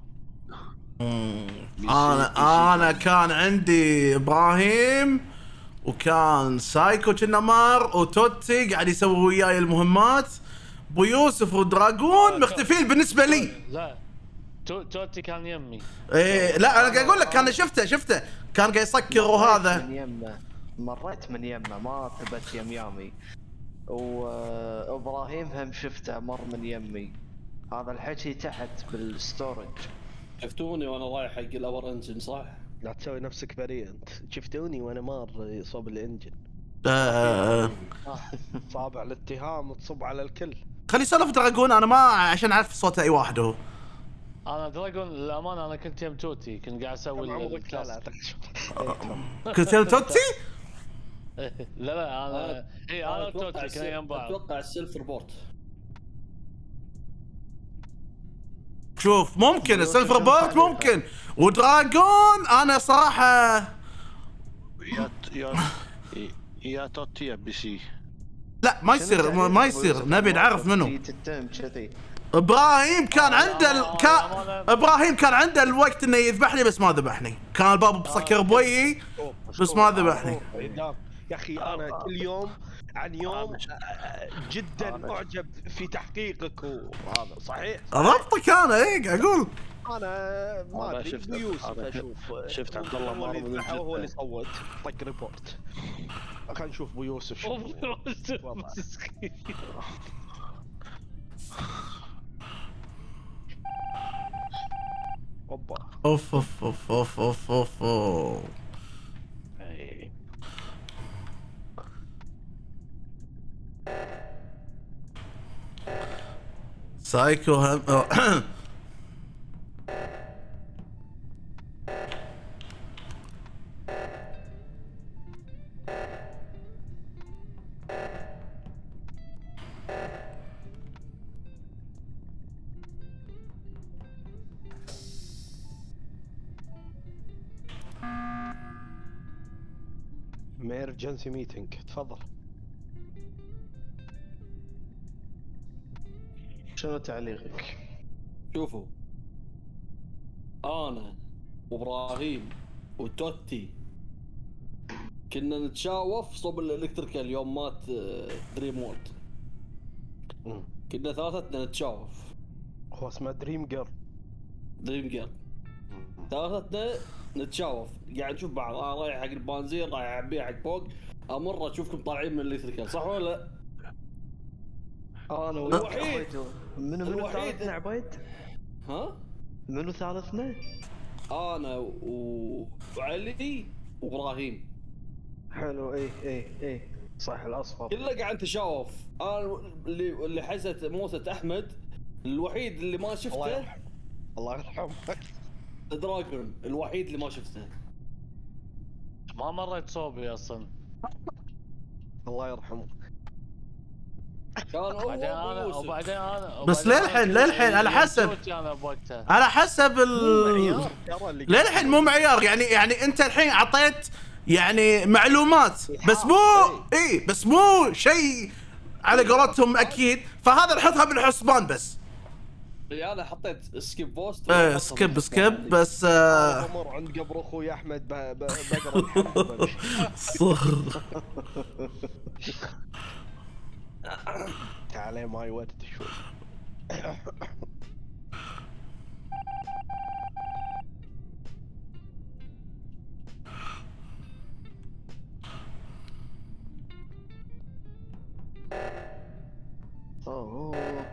انا انا كان عندي ابراهيم وكان سايكو كنا مار وتوتي قاعد يسوي وياي المهمات. ابو يوسف ودراجون مختفين بالنسبه لي. لا تو- توتي كان يمي. ايه لا انا قاعد اقول لك انا شفته شفته كان قاعد يسكر وهذا. من يمه مريت من يمه ما ثبت يم يامي. وابراهيم هم شفته مر من يمي. هذا الحكي تحت بالستورج. شفتوني وانا رايح حق الاور انجن صح؟ لا تسوي نفسك بريء انت. شفتوني وانا مار صوب الانجن. آه. صابع الاتهام تصب على الكل. خلي يسولف دراجون انا ما عشان اعرف صوت اي واحد هو. انا دراجون للامانه انا كنت يم توتي، كنت قاعد اسوي كم عمرك؟ لا الكلاس. لا كنت يم توتي؟ لا لا انا اي انا وتوتي كنا يم بعض. اتوقع السيلفر بورت. شوف ممكن السيلفر بورت ممكن ودراجون انا صراحه يا يا يا توتي يا بي سي. لا ما يصير ما- ما يصير نبي نعرف منو. تتهم كذي. ابراهيم كان عنده ال... كان ابراهيم كان عنده الوقت انه يذبحني بس ما ذبحني. كان الباب مسكر بويي بس ما ذبحني. يا اخي انا كل يوم عن يوم جدا اعجب في تحقيقك وهذا صحيح. ضبطك انا ايه قاعد اقول. انا ما أنا ادري شفت- بيوسف أنا اشوف شفت عبد الله هو مر اللي من ذبحه وهو اللي الجدة. صوت طق ريبورت. خلينا نشوف ابو يوسف شو وضعه. اوبا اوف اوف اوف اوف اوف اوف اوف. سايكو هم ايمرجنسي ميتنج تفضل. شنو تعليقك؟ شوفوا انا وابراهيم وتوتي كنا نتشاوف صوب الالكتريكال يوم مات آه، دريم وولد. مم. كنا ثلاثتنا نتشاوف. هو اسمه دريم جيرل. دريم جير ثلاثتنا نتشاوف قاعد نشوف بعض. انا رايح حق البنزين رايح اعبيه حق فوق امر اشوفكم طالعين من الالكتريكال صح ولا لا؟ انا الوحيد منو منو الوحيد- ثالثنا عبيد؟ ها؟ منو ثالثنا؟ انا و- وعلي وابراهيم حلو اي اي اي صح الاصفر. كله قاعد نتشاوف. انا اللي اللي حست موتة احمد الوحيد اللي ما الله شفته يرحمه. الله يرحمه. دراجون الوحيد اللي ما شفته. ما مريت صوبي اصلا. الله يرحمه. كان هو بعدين انا ويوسف. وبعدين انا بس وبعدين للحين- أنا للحين على يم حسب. توتي انا بوقتها. على حسب ال معيار ترى اللي للحين مو معيار يعني يعني انت الحين اعطيت يعني معلومات بس مو اي بس مو شيء على قولتهم اكيد فهذا نحطها بالحسبان بس. اللي انا حطيت سكيب بوست ايه سكيب سكيب بس آه بمر عند قبر اخوي احمد ب- ب- بقرا الحمد وبمشي. صغر. تعال ماي ورد شوي. اوه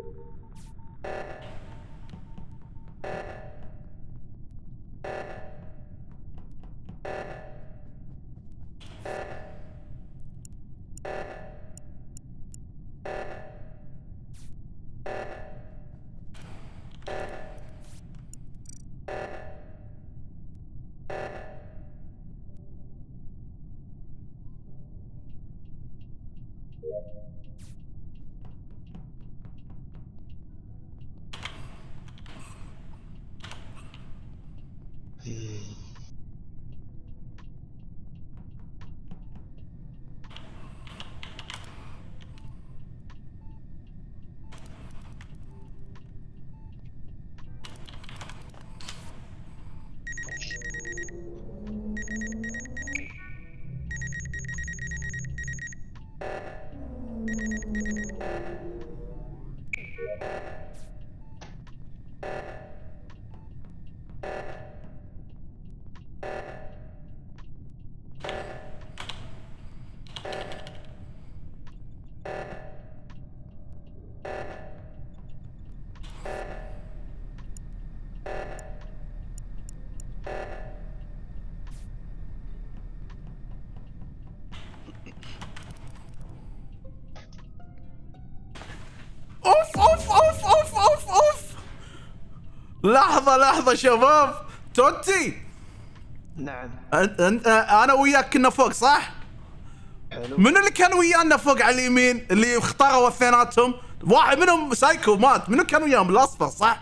اوف اوف اوف اوف اوف اوف لحظة لحظة شباب. توتي نعم. انت انت انا وياك كنا فوق صح؟ حلو. منو اللي كان ويانا فوق على اليمين اللي اختاروا اثنيناتهم؟ واحد منهم سايكو مات، منو كان وياهم الاصفر صح؟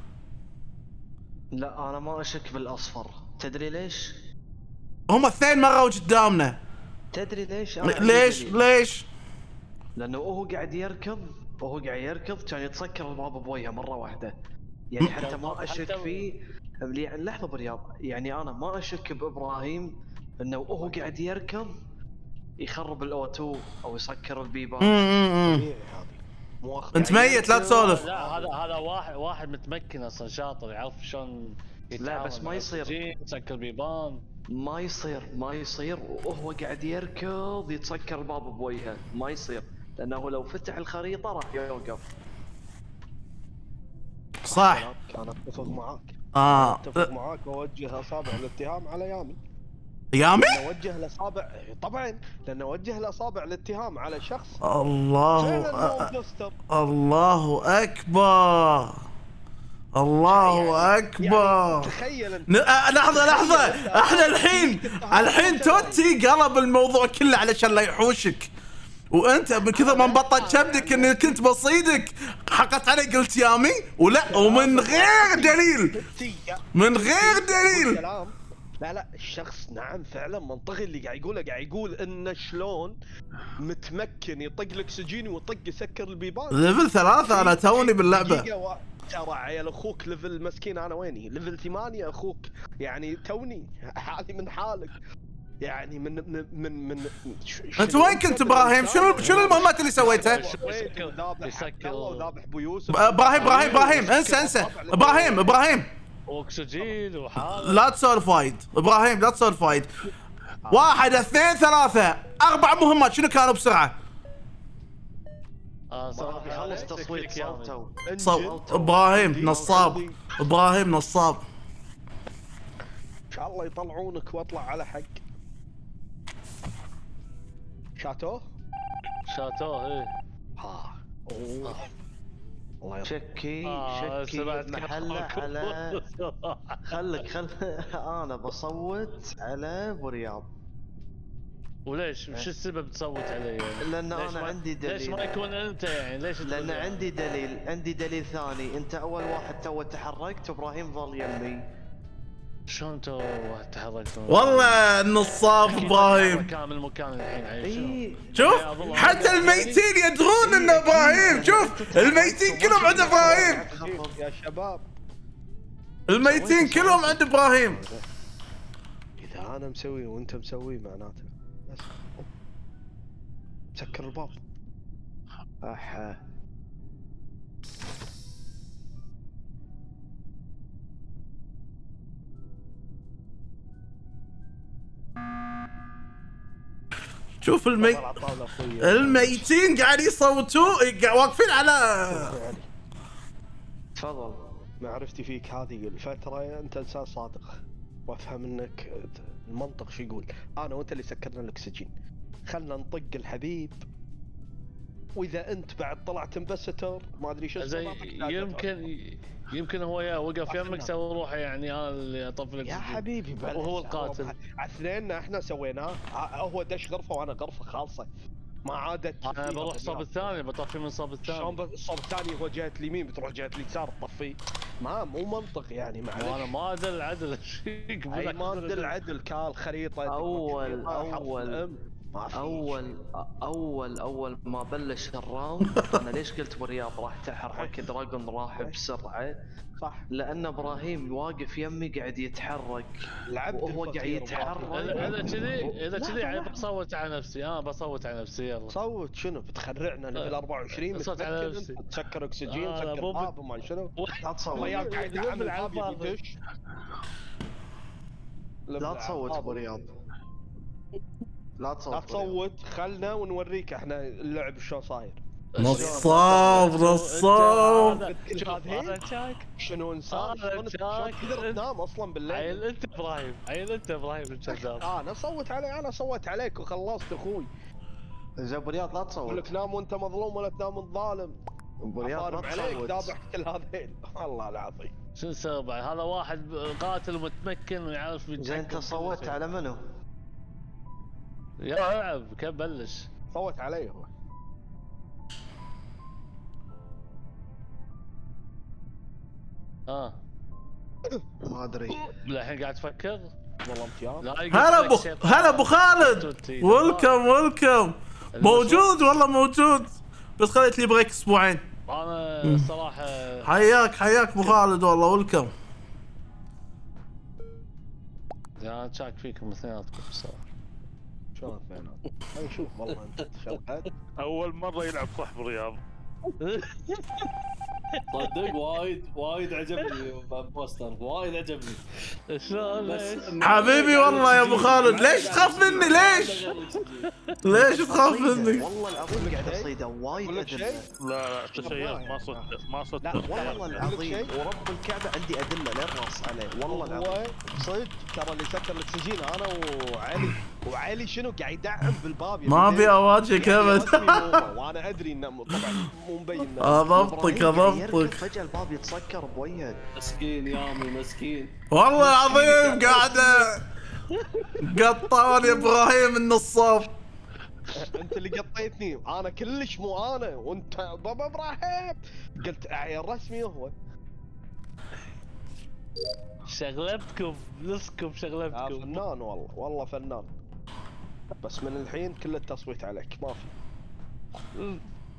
لا انا ما اشك بالاصفر، تدري ليش؟ هم اثنين مروا قدامنا. تدري ليش؟ أنا عندي ليش دليل. ليش؟ لانه وهو قاعد يركض وهو قاعد يركض كان يتسكر الباب بوجهه مره واحده. يعني حتى ما اشك فيه. يعني لحظه برياض، يعني انا ما اشك بابراهيم انه وهو قاعد يركض يخرب الاوتو او يسكر البيبان. امم طبيعي هذه. مو أخ- انت يعني ميت لا تسولف. لا هذا هذا واحد واحد متمكن اصلا شاطر يعرف شلون لا، بس ما يصير. يسكر بيبان. ما يصير ما يصير وهو قاعد يركض يتسكر الباب بوجهه، ما يصير، لانه لو فتح الخريطه راح يوقف. صح. انا اتفق معاك. اه اتفق معاك واوجه اصابع الاتهام على يامي. يامي؟ لأن اوجه الاصابع طبعا، لان اوجه الاصابع الاتهام على شخص الله فعلا أ- هو جوستر. الله اكبر الله اكبر. يعني تخيل انت. ن- آه، لحظة لحظة احنا الحين الحين توتي قلب الموضوع كله علشان لا يحوشك، وانت من كثر ما مبطل كبدك اني كنت بصيدك حقت علي قلت يامي ولا ومن غير دليل من غير دليل. كلام. لا لا الشخص نعم فعلا منطقي اللي قاعد يقوله، قاعد يقول انه شلون متمكن يطق الاكسجين ويطق يسكر البيبان. ليفل ثلاثة انا توني باللعبة. دقيقة و... ترى عيال اخوك ليفل مسكين، انا ويني؟ ليفل ثمانية اخوك، يعني توني حالي من حالك، يعني من من من, من... ش... انت وين كنت ابراهيم؟ شنو شنو المهمات اللي سويتها؟ يسكر وذابح ابو يوسف. ابراهيم ابراهيم ابراهيم انسى انسى ابراهيم ابراهيم واكسجين وحاله. لا تسولف وايد ابراهيم لا تسولف وايد. واحد اثنين ثلاثة أربع مهمات شنو كانوا بسرعة؟ اه صراحه خلص تصويت صوتوا. صو... ابراهيم نصاب ابراهيم نصاب. ان شاء الله يطلعونك واطلع على حق. شاتوه؟ شاتوه ايه. ها اوه الله يرحمه. شكي آه، شكي سمعت محله كلامكم. على خلك خل انا بصوت على ابو رياض. وليش؟ وش السبب تصوت علي يعني؟ لان ليش انا ما- عندي دليل. ليش ما يكون انت يعني؟ ليش تقول لان يعني؟ عندي دليل عندي دليل ثاني. انت اول واحد تو تحركت وابراهيم ظل يمي. شلون تو واحد تحركتون؟ والله نصاب ابراهيم. كامل مكان الحين عايش. اي شوف حتى الميتين يدرون انه ابراهيم. شوف الميتين كلهم عند ابراهيم. يا شباب الميتين كلهم عند ابراهيم. اذا انا مسوي وانت مسوي معناته بس سكر الباب. احا شوف المي... طلع طاولة اخوي. الميتين قاعد يصوتوا قاعد واقفين على تفضل. معرفتي فيك هذه الفترة انت انسان صادق، وافهم انك المنطق شو يقول. انا وانت اللي سكرنا الاكسجين، خلنا نطق الحبيب، واذا انت بعد طلعت امبستر ما ادري شو زي يمكن يمكن هو يا وقف يمك سوى روحه، يعني انا اللي اطفي يا الاكسجين حبيبي بلش وهو القاتل. اثنيننا احنا سويناه، هو دش غرفة وانا غرفة خالصة، ما عادت. انا بروح الصوب الثاني بطفي من الصوب الثاني. شلون الصوب الثاني هو جهة اليمين بتروح جهة اليسار تطفي؟ ما مو منطق يعني. معلش انا ما ادري العدل ايش اي ما ادري العدل كال خريطة اول اول اول اول اول ما بلش الراوند انا ليش قلت ابو رياض راح تحرك دراجون راح بسرعه؟ صح، لان ابراهيم واقف يمي قاعد يتحرك وهو قاعد يتحرك. اذا كذي اذا كذي يعني بصوت على نفسي. اه بصوت على نفسي. يلا صوت شنو بتخرعنا ليفل أربعة وعشرين؟ صوت على نفسي. تسكر اكسجين آه تسكر باب وما شنو. لا تصوت، الريال قاعد يعمل الباب يدش. لا تصوت ابو رياض، لا تصوت لا تصوت، خلنا ونوريك احنا اللعب شو صاير. نصاب نصاب. شنو انسان شلون تقدر تنام اصلا بالليل؟ عيل انت ابراهيم، عيل انت ابراهيم الكذاب. انا صوت علي، انا صوت عليك وخلصت اخوي. زين ابو رياض لا تصوت. يقول لك نام وانت مظلوم ولا تنام وانت ظالم. ابو رياض لا عليك تصوت. ذابح كل هذين والله العظيم. شو نسوي بعد؟ هذا واحد قاتل متمكن ويعرف يتحكم. زين انت صوت على منو؟ يلا العب كيف بلش؟ صوت علي هو. اه ما ادري الحين قاعد تفكر؟ والله امتياز. هلا ابو هلا ابو خالد، ويلكم ويلكم. موجود والله موجود، بس خليت لي بريك اسبوعين. انا الصراحه حياك حياك ابو خالد والله ويلكم. انا شاك فيكم اثنيناتكم الصراحه. شلون اثنينات؟ خلينا نشوف والله انت شغلت. اول مره يلعب صح بالرياض. صدق وايد وايد عجبني بوستر، وايد عجبني. شلون حبيبي والله يا ابو خالد، ليش تخاف مني؟ ليش؟ ليش تخاف مني؟ والله العظيم قاعد اصيده وايد ادله. لا لا تشيط ما صدت ما صدت. لا والله العظيم ورب الكعبه عندي ادله للراس عليه والله العظيم. صدق ترى اللي سكر الاكسجين انا وعلي، وعلي شنو قاعد يدعم بالباب. ما ابي اواجهك ابد. وانا ادري انه طبعا مو مبين. اضبطك اضبطك. فجاه الباب يتسكر بوجهك. مسكين يامي مسكين والله العظيم قاعده قطاني ابراهيم النصاب. انت اللي قطيتني، انا كلش مو انا، وانت بابا ابراهيم قلت عيل رسمي هو. شغلتكم نصكم شغلتكم. فنان والله والله فنان، بس من الحين كل التصويت عليك ما في.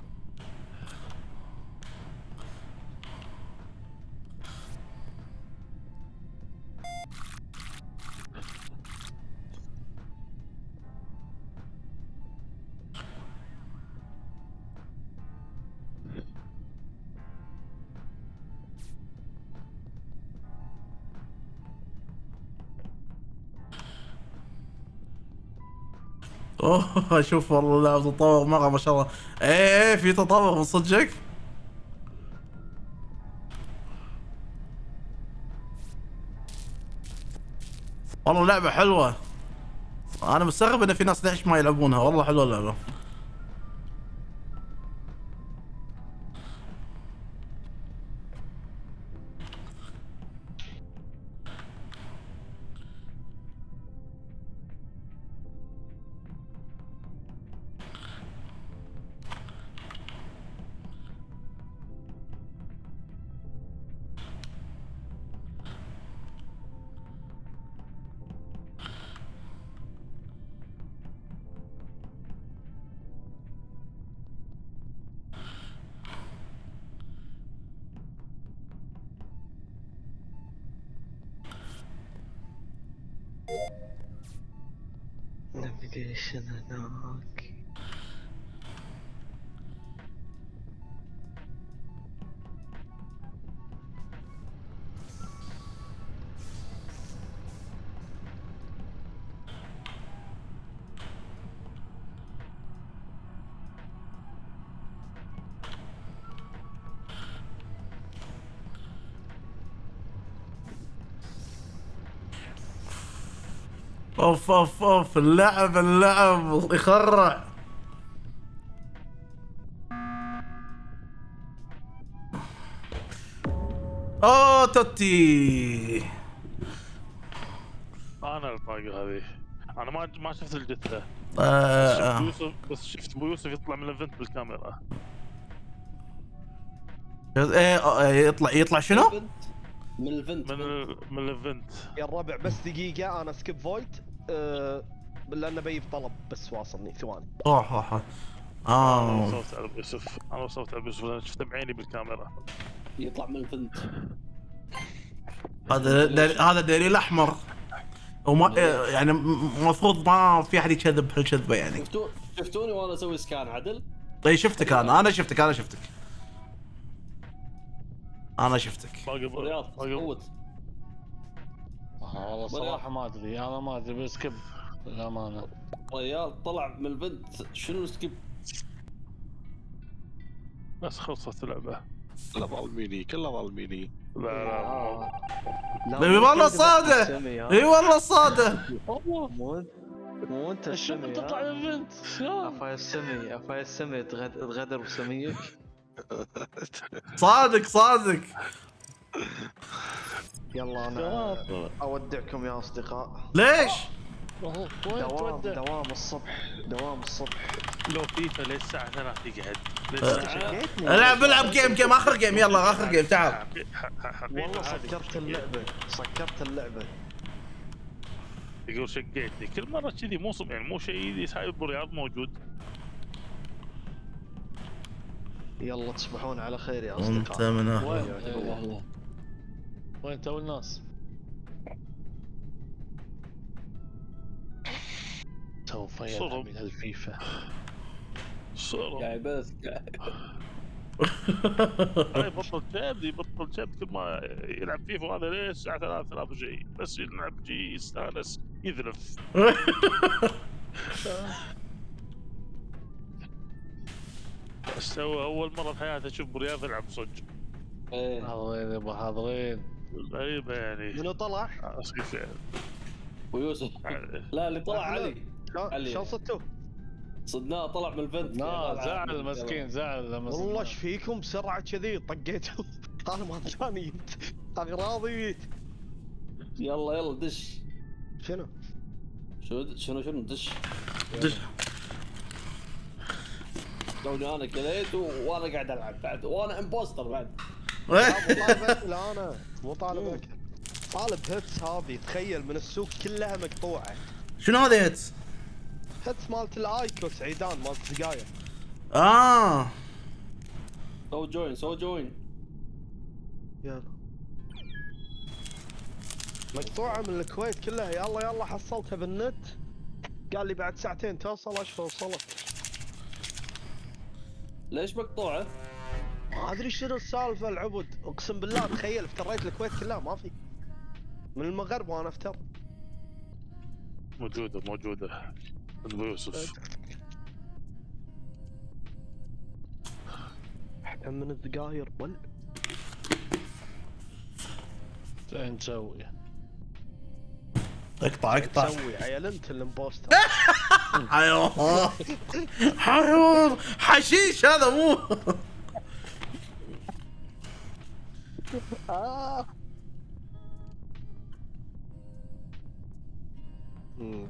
اوه شوف والله اللعبة تطور مرة ما شاء الله. ايه ايه في تطور من صدقك. والله لعبة حلوة، انا مستغرب ان في ناس ليش ما يلعبونها. والله حلوة اللعبة. نافيجيشن هناك. اوف اوف اوف اللعب اللعب يخرع. اوه توتي. انا الطاقه هذه انا ما ما شفت الجثه. آه بس شفت آه. يوسف بس شفت ابو يوسف يطلع من الايفنت بالكاميرا. ايه آه، يطلع يطلع شنو؟ الفنت. من الفنت من ال... من الايفنت. يا الربع بس دقيقة انا سكيب فويت أه لان بيب طلب بس واصلني ثواني. روح روح روح. انا اه وصلت على ابو يوسف انا وصلت على ابو يوسف لأن شفته بعيني بالكاميرا. يطلع من الفنت. هذا دل... هذا دليل احمر. وما يعني المفروض ما في احد يكذب هالكذبه يعني. شفتوا شفتوني وانا اسوي سكان عدل؟ اي شفتك انا انا شفتك انا شفتك انا شفتك. باقي رياض باقي قوت. آه، والله صراحه ما ادري انا ما ادري بس كب للامانه. ريال طلع من الفنت شنو سكيب؟ بس خلصت اللعبه. كله ظالميني كله ظالميني. لا لا لا، اي مو والله أنت بس صاده السمي، ها؟ اي والله صاده. مو مو انت الشمس السمي، تطلع ها؟ الايفنت. افاي السمي افاي السمي تغد- تغدر بسميك. صادق صادق. يلا انا اودعكم يا اصدقاء. ليش؟ وين دوام تودع؟ دوام الصبح دوام الصبح. لو فيفا ليش الساعه ثلاثة يقعد؟ ليش أه. الساعة؟ شقيتني. العب العب جيم جيم اخر جيم يلا اخر جيم تعال. والله سكرت اللعبة سكرت اللعبة. يقول شقيتني كل مره كذي مو صب- يعني مو شيء يسايب رياض موجود. يلا تصبحون على خير يا انت اصدقاء. من أهل. وين وين تو الناس؟ سوف يلعب من الفيفا. صرف قاعد بس هاي بطل جاب يبطل جاب كل ما يلعب فيفا وهذا ليش الساعه ثلاثة ثلاثة شيء بس يلعب جي يستانس يذلف. سوى اول مره بحياته اشوف رياض يلعب صج. ايه حاضرين يبا حاضرين. غريبه يعني. منو طلع؟ ايش كيف يعني؟ ويوسف لا اللي طلع علي شلون علي. شلون صدتوه؟ صدناه طلع من الفنت. لا زعل مسكين زعل لما والله ايش صدق. فيكم بسرعة كذي طقيته. انا ما ثاني اغراضي. يلا يلا دش. شنو؟ شنو شنو شنو دش. دش. توني انا كليت و- وانا قاعد العب بعد وانا امبوستر بعد. لا مو طالب اكل انا مو طالب اكل. طالب هيتس هذه تخيل من السوق كلها مقطوعة. شنو هذا هيتس؟ هيتس مالت الايكوس عيدان مالت سقاير. اه سو جوين سو جوين. يلا مقطوعة من الكويت كلها. يلا يلا حصلتها بالنت. قال لي بعد ساعتين توصل. اشوف وصلت. ليش مقطوعه؟ ما ادري شنو السالفة العبد. اقسم بالله تخيل افتريت الكويت كلها ما في. من المغرب وانا افتر. موجوده موجوده ابو يوسف. احسن من السقاير بل. زين تسوي. اقطع اقطع. تسوي عيل انت الامبوستر. حيوان حيوان حشيش هذا مو. آه. مم.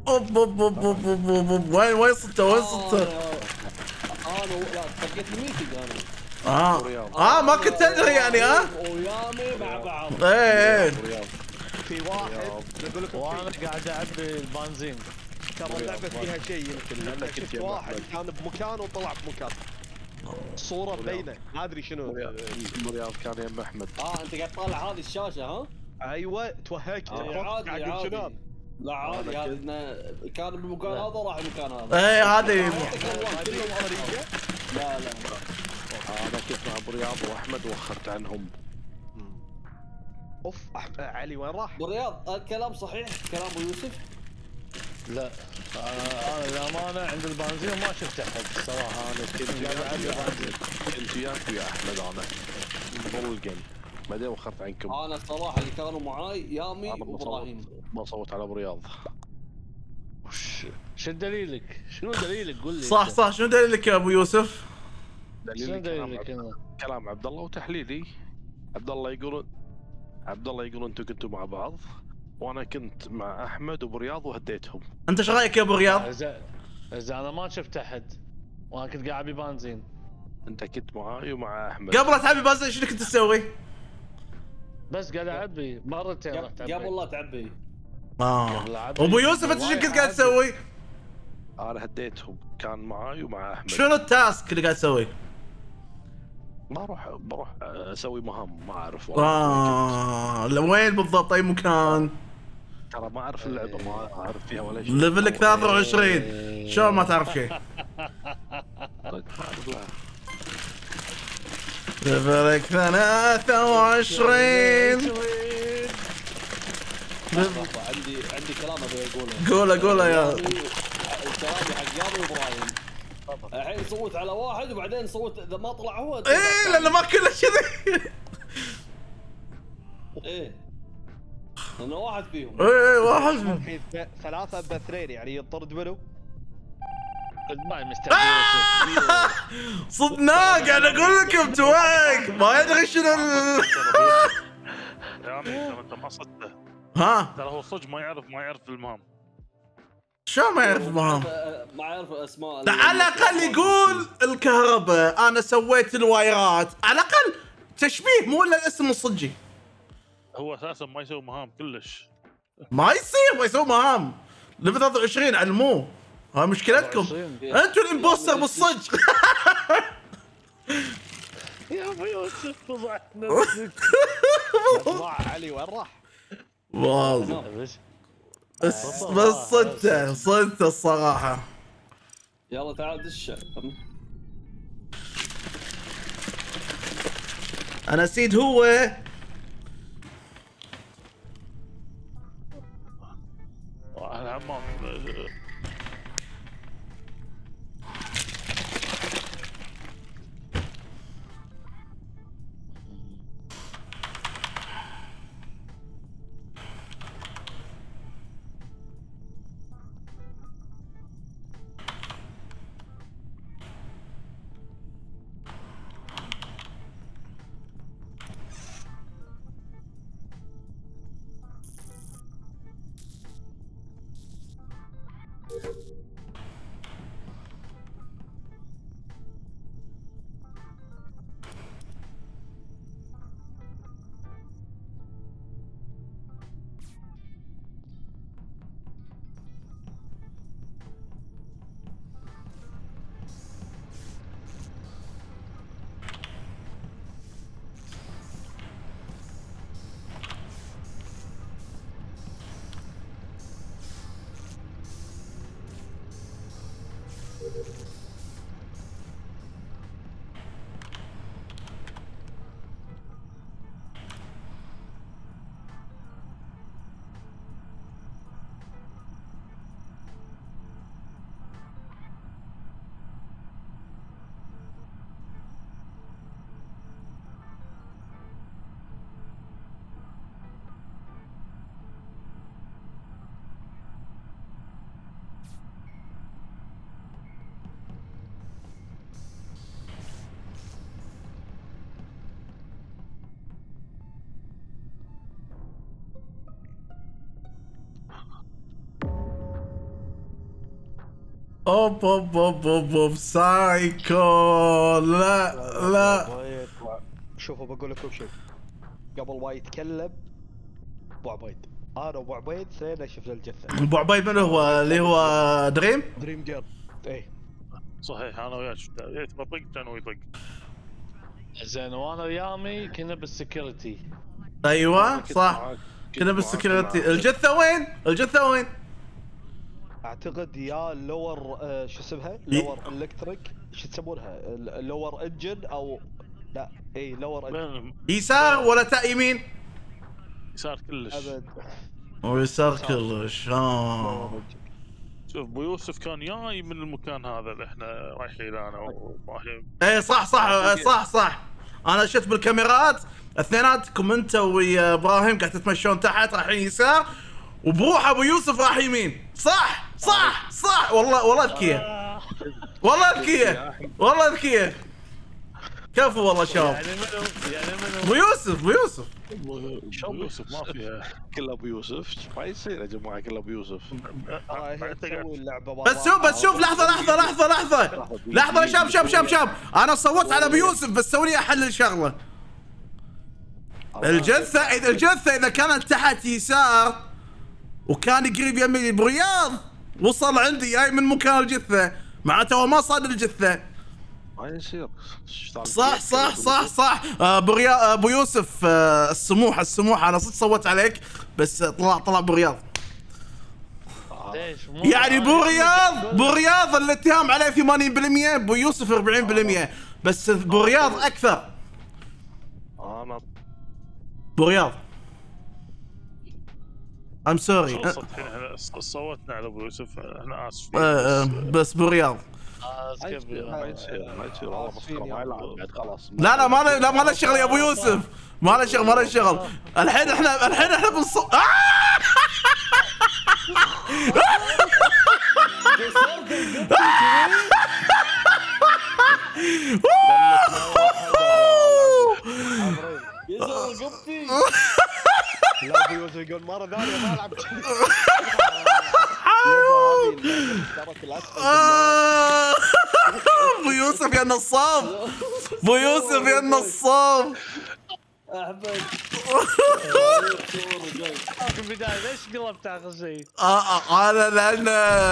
اوب اوب اوب اوب اوب اوب اوب وين وين صدته وين صدته؟ انا لا طقيت الميتنج انا. اه اه ما كنت ادري يعني ها؟ ويامي مع بعض. ايه ايه في واحد بقول لكم وانا قاعد اعبي البنزين. ترى اللعبه فيها شيء يمكن لان شفت واحد كان بمكان وطلع بمكان. الصوره مبينه ما ادري شنو. مرياض كان يم احمد. اه انت قاعد تطالع هذه الشاشه ها؟ ايوه توهقت. آه، قاعد عادي اقول شنو هذا؟ عادي. لا عادي هذا إنه كان بالمكان هذا راح المكان هذا. ايه هذه كلهم طريقه. لا لا انا كنت مع ابو رياض واحمد واخرت عنهم. اوف أح- علي وين راح؟ ابو رياض الكلام صحيح كلام ابو يوسف؟ لا آه، انا للامانه عند البنزين ما شفت احد الصراحه. انا كنت قاعد اعبي بنزين. كنت وياك ويا احمد انا طول الجيم بعدين وخرت عنكم. انا الصراحه اللي كانوا معاي يامي أنا وابراهيم. ما صوت على ابو رياض. وش شو دليلك؟ شنو دليلك قول لي؟ صح أنت. صح شنو دليلك يا ابو يوسف؟ شنو دليل كلام دليلك عبد- هنا؟ كلام عبد الله وتحليلي. عبد الله يقول عبد الله يقول انتم كنتوا مع بعض وانا كنت مع احمد وابو رياض وهديتهم. انت ايش رايك يا ابو رياض؟ اذا اذا انا ما شفت احد وانا كنت قاعد ابي بنزين. انت كنت معاي ومع احمد. قبل لا تعبي بنزين شنو كنت تسوي؟ بس قاعد اعبي مرتين رحت أعبي. قبل لا تعبي. اه قبل لا أعبي. ابو يوسف انت شنو كنت قاعد تسوي؟ انا هديتهم كان معاي ومع احمد. شنو التاسك اللي قاعد تسوي؟ ما اروح بروح اسوي مهام ما اعرف والله. اه وين بالضبط اي مكان؟ ترى ما اعرف اللعبه ما اعرف فيها ولا شيء. ليفلك ثلاثة وعشرين شلون ما تعرف شيء؟ ما أعرف لها. ليفلك ثلاثة وعشرين عندي عندي كلام ابي اقوله. قوله قوله يا كلامي حق يامي وابراهيم. الحين صوت على واحد وبعدين صوت اذا ما طلع هو. ايه لانه ما كله كذي. ايه لانه واحد فيهم. ايه واحد الحين ثلاثه باثنين يعني يطرد منو؟ قلت معي مستر يوسف. صدناه قاعد اقول لكم تويك ما يدري شنو ال- يا عمي ترى انت ما صدته. ها ترى هو صدق ما يعرف ما يعرف المهام. شو ما يعرف مهام؟ ما يعرف اسماء. لا، على الاقل يقول الكهرباء انا سويت الوايرات على الاقل تشبيه مو الا الاسم الصجي. هو اساسا ما يسوي مهام كلش. ما يصير ما يسوي مهام. ليفل ثلاثة وعشرين علموه هاي مشكلتكم انتوا الامبوستر بالصج. يا ابو يوسف فضحت نفسك. اطلع علي وين راح؟ والله بس بس بس صدته صدته الصراحة. يلا تعال دش. انا سيد هو الحمام اوب اوب اوب اوب اوب سايكو. لا لا شوفوا بقول لكم شيء قبل ما يتكلم ابو عبيد، انا وابو عبيد سينا شفنا الجثه. ابو عبيد من هو اللي هو دريم؟ دريم جير ايه صحيح انا وياه شفته يعتبر طق كان هو يطق. زين وانا ويامي كنا بالسكيورتي. ايوه صح كنا بالسكيورتي. الجثه وين؟ الجثه وين؟ اعتقد يا اللور آه شو اسمها؟ لور الكتريك شو يسمونها؟ اللور انجن او لا اي لور انجن. يسار ولا تا يمين؟ يسار كلش. ابد ويسار كلش. اه شوف ابو يوسف كان جاي من المكان هذا اللي احنا رايحين انا وابراهيم. ايه صح صح صح صح. انا شفت بالكاميرات اثنيناتكم انت ويا ابراهيم قاعد تتمشون تحت رايحين يسار وبروح ابو يوسف راح يمين. صح صح صح والله والله ذكيه والله ذكيه والله ذكيه. كفو والله شباب. يعني منو يعني منو ابو يوسف ابو يوسف ابو يوسف ما فيها. كل ابو يوسف ما يصير يا جماعه كل ابو يوسف. بس شوف بس شوف لحظه لحظه لحظه لحظه لحظه شاب شاب شاب شاب انا صوت على ابو يوسف بس سووني احلل شغله. الجثه اذا الجثه اذا كانت تحت يسار وكان قريب يمي برياض وصل عندي جاي من مكان الجثه معناته هو ما صاد الجثه. ما يصير. صح صح صح صح. ابو رياض ابو يوسف آه السموح السموح انا صدق صوت عليك بس طلع طلع ابو رياض. ليش يعني ابو رياض ابو رياض الاتهام عليه ثمانين بالمئة ابو يوسف أربعين بالمئة بس ابو رياض اكثر. انا ابو رياض ام سوري خلصت الحين احنا صوتنا على ابو يوسف انا اسف. بس ابو رياض ما يصير ما يصير والله مسخره ما يلعب بعد خلاص. لا لا ما لا ما له شغل يا ابو يوسف ما له شغل ما له شغل. الحين احنا الحين احنا بنص لا ابو يوسف يقول مره ثانيه ما العب. ابو يوسف يا نصاب ابو يوسف يا نصاب. احمد في البدايه ليش قلبت اخر شيء؟ انا لان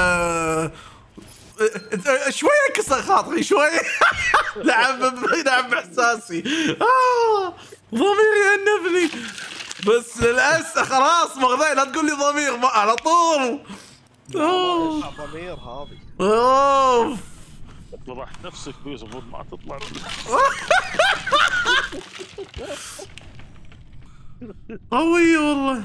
شويه كسر خاطري شويه. لعب لعب باحساسي ضميري يأنبني بس للاسف خلاص مغذي لا تقول لي ضمير على طول. ضمير هذه اوف وضحت نفسك ابو يوسف ما تطلع. قوي والله.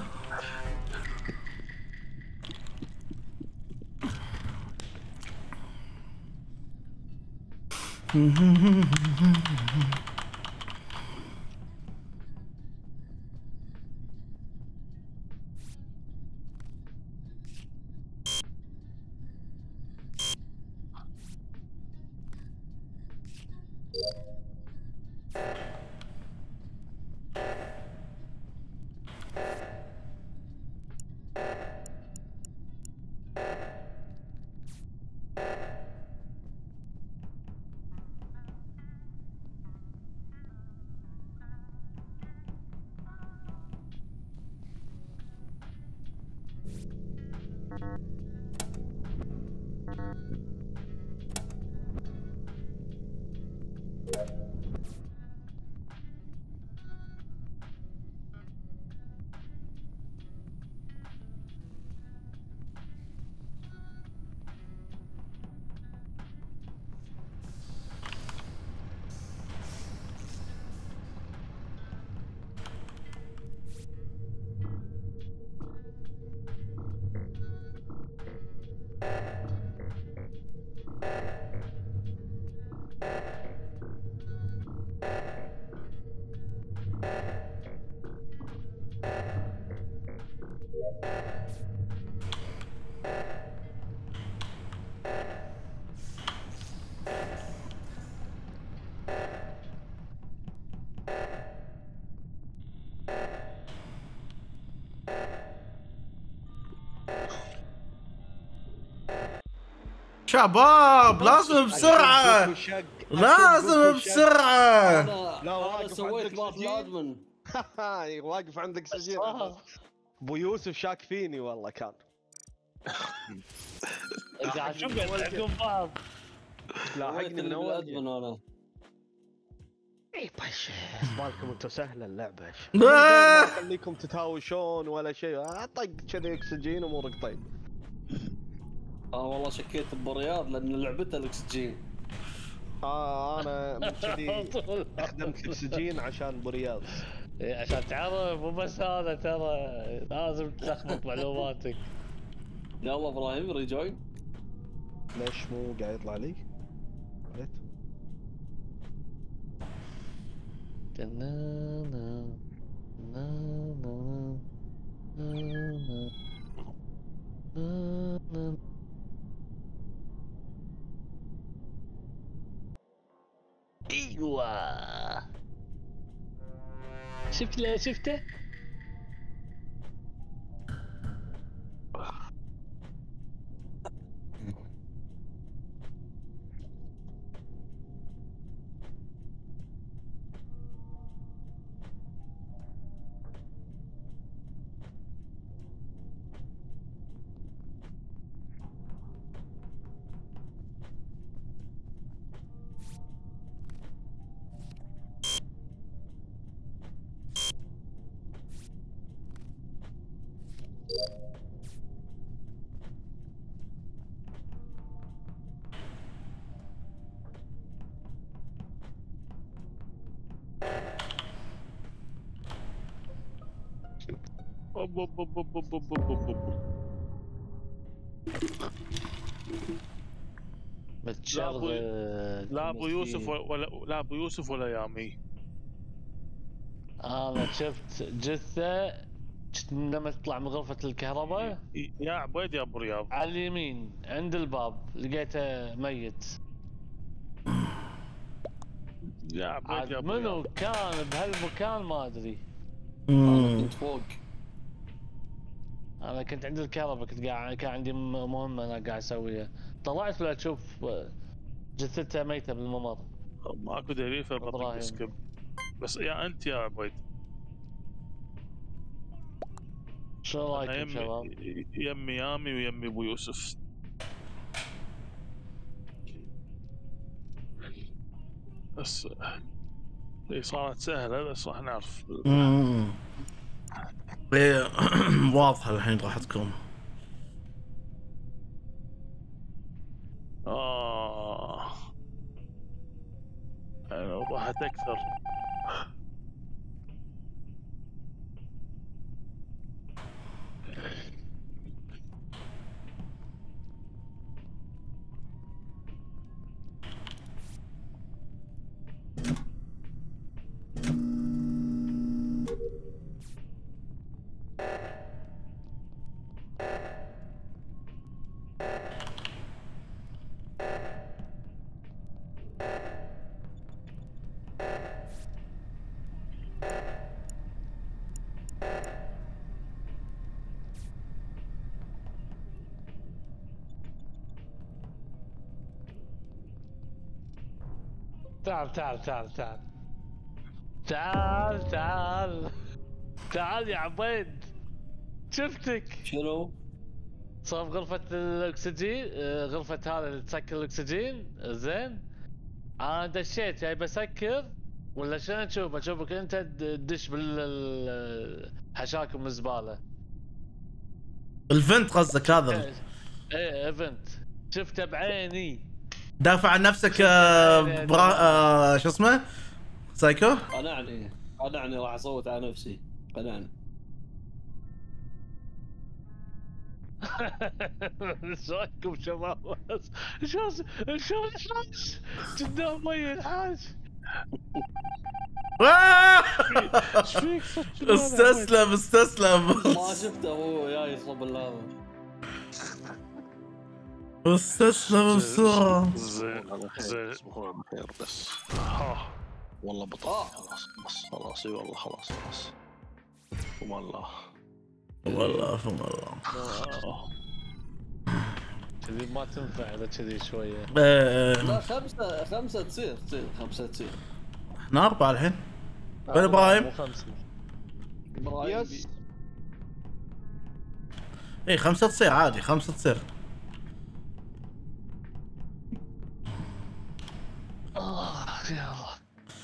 شباب لازم بسرعه، لازم بسرعه. انا لا، انا واقف سويت عندك باب سجين. الادمن. واقف عندك سجين. آه. ابو يوسف شاك فيني والله كان. قاعد شوف قاعد تعقب بعض. لاحقني من اول. الادمن انا. اي باش بالكم انتم سهله اللعبه. آه. ما خليكم تتهاوشون ولا شيء، طق كذا اكسجين امورك طيب. اه والله شكيت برياض لان لعبته الاكسجين. اه انا من كذي استخدمت الاكسجين عشان برياض. إيه، عشان تعرف مو بس هذا ترى لازم تلخبط معلوماتك. يلا ابراهيم ريجوين. ليش مو قاعد يطلع لي؟ ريت. تنانا نانا نانا نانا. ايوه شفت له شفته؟ أوب أوب أوب أوب أوب أوب أوب أوب. بتشغل لا ابو يوسف ولا لا ابو يوسف ولا يامي. انا شفت جثه لما تطلع من غرفه الكهرباء يا عبيد يا ابو رياض على اليمين عند الباب لقيته ميت. يا عبيد عاد يا ابو منو رياض. كان بهالمكان ما ادري. انا كنت فوق. انا كنت عند الكهرباء، كنت قاعد كان عندي مهمه انا قاعد اسويها. طلعت ولا اشوف جثته ميته بالممر. ماكو دليل فبطيق إبراهيم. سكيب. بس يا انت يا عبيد شو أنا رايكم شباب؟ يمي يمي يامي ويمي ابو يوسف. بس هي صارت سهله بس راح نعرف. امم ايه واضحه الحين راح تكون. اه يعني وضحت اكثر. تعال تعال تعال تعال تعال تعال تعال يا عبيد شفتك. شنو؟ صار غرفة الاكسجين، آه، غرفة هذا اللي تسكر الاكسجين، زين. انا دشيت جاي بسكر ولا شنو اشوف؟ اشوفك انت تدش بالحشاكم الزبالة. الفنت قصدك هذا؟ ايه ايفنت شفته بعيني. دافع عن نفسك آه برا... آه شو اسمه؟ سايكو؟ قنعني قنعني راح اصوت على نفسي. قنعني. ايش رايكم شباب؟ شلون شلون الحاج قدام مي الحاج. ايش فيك؟ استسلم استسلم ما شفته هو جاي يصب اللعبه. استسلم بسرعه. زين زين اسبوع بخير بس آه. والله بطل. آه. خلاص بس خلاص اي والله خلاص خلاص وما الله والله فم الله. آه. كذي ما تنفع اذا كذي شويه. لا خمسة خمسة تصير تصير خمسة تصير. احنا أربعة الحين. وين إبراهيم؟ مو خمسه. إبراهيم يس. إيه خمسة تصير عادي، خمسة تصير. آه يا الله.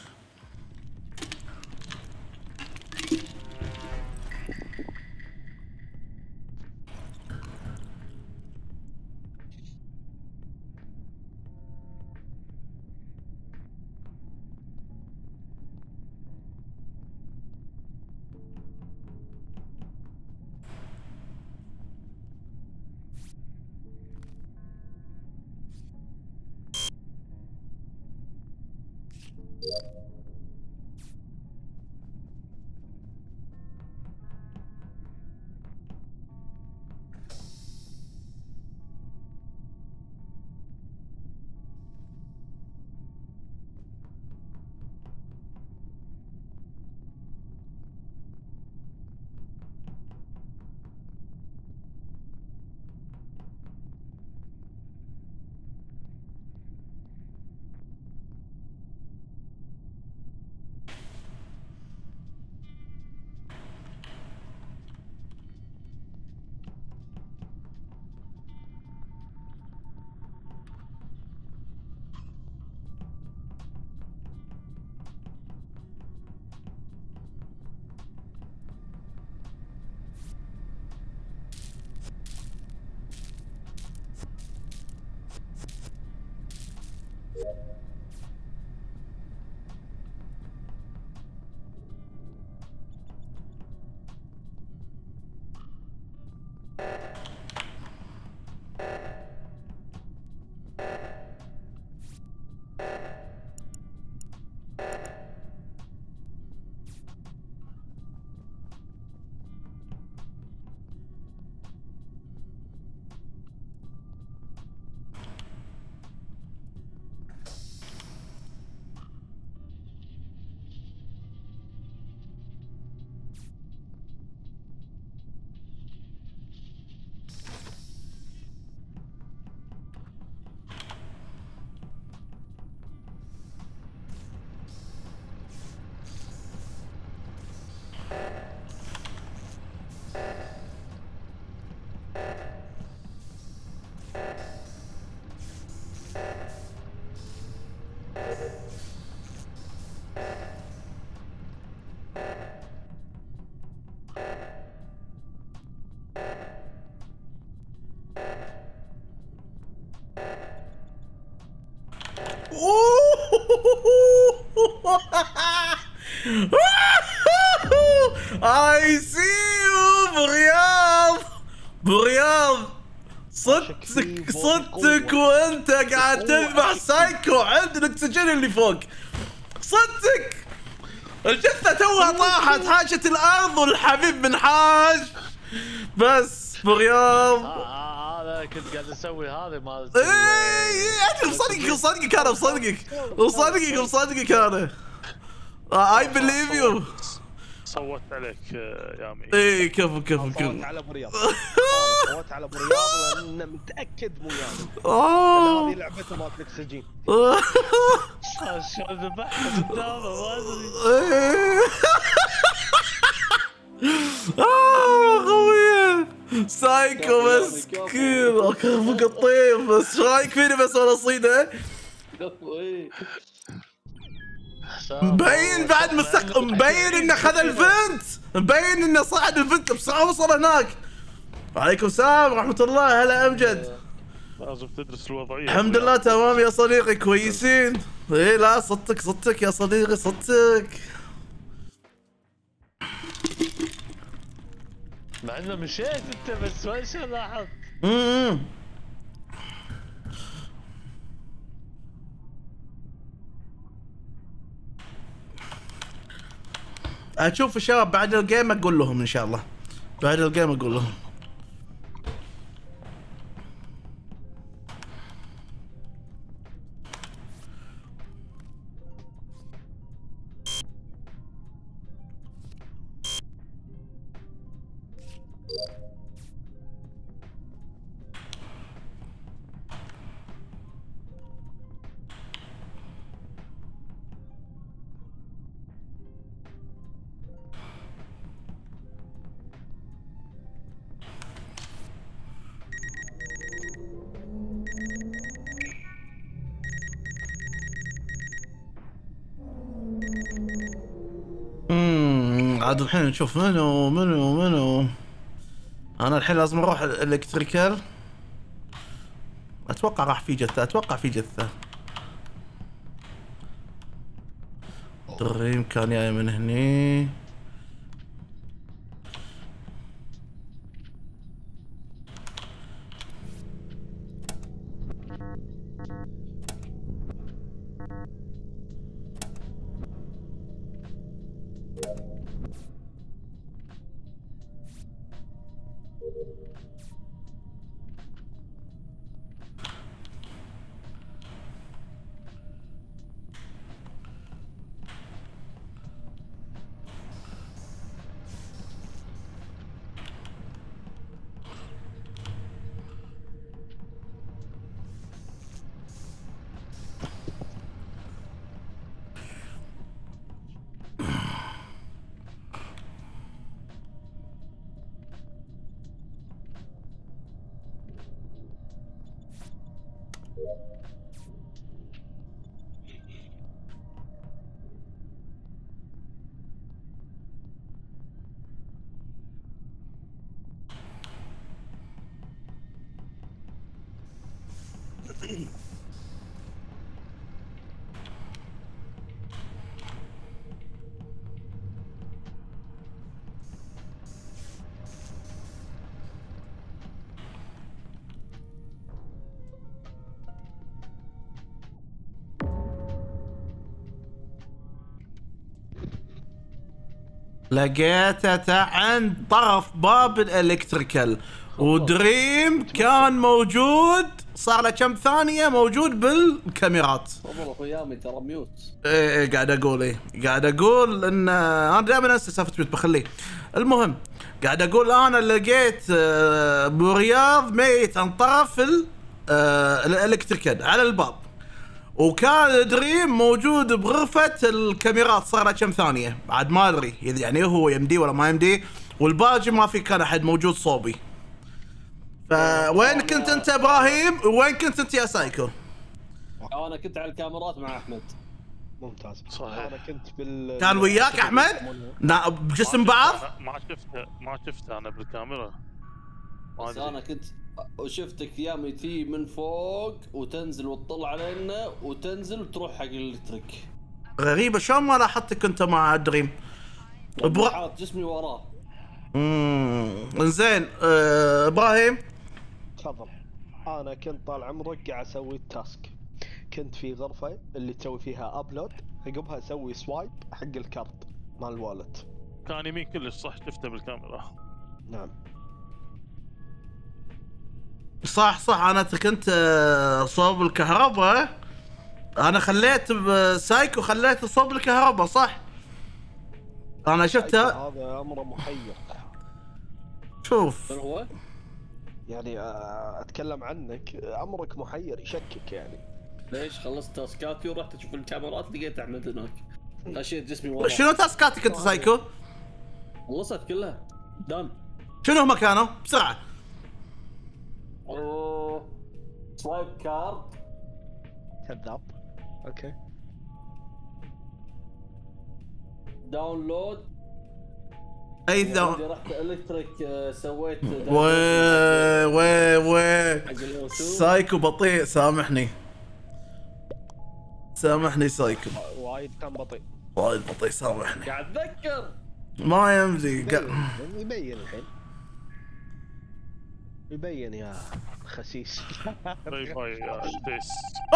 اي سي يو برياض برياض صدتك صدتك وانت قاعد تذبح سايكو عند الاكسجين اللي فوق. صدتك الجثة توها طاحت حاشت الارض والحبيب منحاش. بس برياض هذا كنت قاعد اسوي هذا مال اي اجل صدقك صدقك انا بصدقك بصدقك بصدقك انا. اي بليف يو. صوت عليك يا امي. اي كفو كفو كفو. صوت على ابو رياض. صوت على ابو رياض لانه متاكد مو يعني. هذه لعبته مالت الاكسجين. شلون ذبحها قدامه ما ادري. اه قوية سايكو مسكين فوق الطيب. بس شو رايك فيني بس وانا صيده؟ مبين بعد مستق مبين انه خذ الفنت، مبين انه صعد الفنت بسرعه وصل هناك. وعليكم السلام ورحمة الله. هلا امجد. لازم تدرس الوضعية. الحمد لله تمام يا صديقي كويسين. ايه لا صدتك صدتك يا صديقي صدتك. مع انه مشيت انت بس ما شاء الله لاحظت. امم اشوف الشباب بعد الجيم اقول لهم ان شاء الله. بعد الجيم اقول لهم. عاد الحين نشوف منو منو منو. انا الحين لازم اروح الالكتريكال. اتوقع راح في جثه، اتوقع في جثه. دريم كان جاي من هني. لقيته عند طرف باب الالكتريكال، ودريم كان موجود صار له كم ثانية موجود بالكاميرات. والله اخويامي ترى ميوت. ايه ايه قاعد اقول ايه قاعد اقول ان انا دائما انسى سالفة ميوت بخليه. المهم قاعد اقول انا لقيت بورياض ميت عن طرف الالكتريكال على الباب، وكان دريم موجود بغرفة الكاميرات صار له كم ثانية، بعد ما ادري يعني هو يمدي ولا ما يمدي، والباقي ما في كان احد موجود صوبي. فوين كنت انت ابراهيم؟ وين كنت انت يا سايكو؟ انا كنت على الكاميرات مع احمد. ممتاز. صحيح. انا كنت بال كان وياك احمد؟ لا بجسم بعض؟ ما شفته ما شفته انا بالكاميرا. بس انا كنت وشفتك يامي تي من فوق وتنزل وتطلع علينا وتنزل وتروح حق الالكتريك. غريبة شلون ما لاحظتك انت مع دريم؟ برا حاط جسمي وراه. اممم انزين أه... ابراهيم تفضل. انا كنت طال عمرك قاعد اسوي التاسك، كنت في غرفة اللي تسوي فيها ابلود، عقبها اسوي سوايب حق الكارت مال الوالت. كان يمين كلش صح، شفته بالكاميرا. نعم صح صح. انا كنت صوب الكهرباء، انا خليت سايكو خليت صوب الكهرباء صح. انا شفتها. هذا امره محير. شوف من هو؟ يعني اتكلم عنك امرك محير يشكك يعني. ليش خلصت تاسكاتي ورحت اشوف الكاميرات لقيت احمد هناك. خشيت جسمي وراه. شنو تاسكاتك انت سايكو؟ خلصت كلها. دان. شنو مكانه؟ بسرعة. اوه سوايب كارد. كذاب. اوكي. داونلود. اي داون. رحت الكتريك سويت. وي وي وي سايكو بطيء، سامحني سامحني سايكو، وايد كان بطيء. وايد بطيء سامحني. قاعد اتذكر. ما يمدي. يبين الحين. يبين يا خسيس. باي باي يا ديس.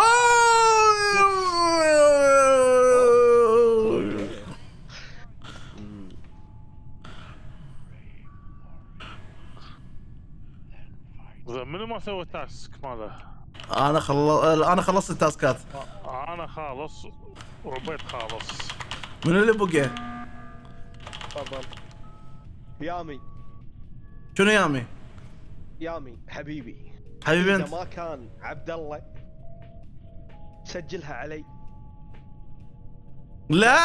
منو ما سوى تاسك ماله؟ انا خلص انا خلصت التاسكات. انا خالص وعبيد خالص. من اللي بقى؟ تفضل. يامي. شنو يامي؟ يامي حبيبي. حبيبي انت. اذا ما كان عبد الله سجلها علي. لا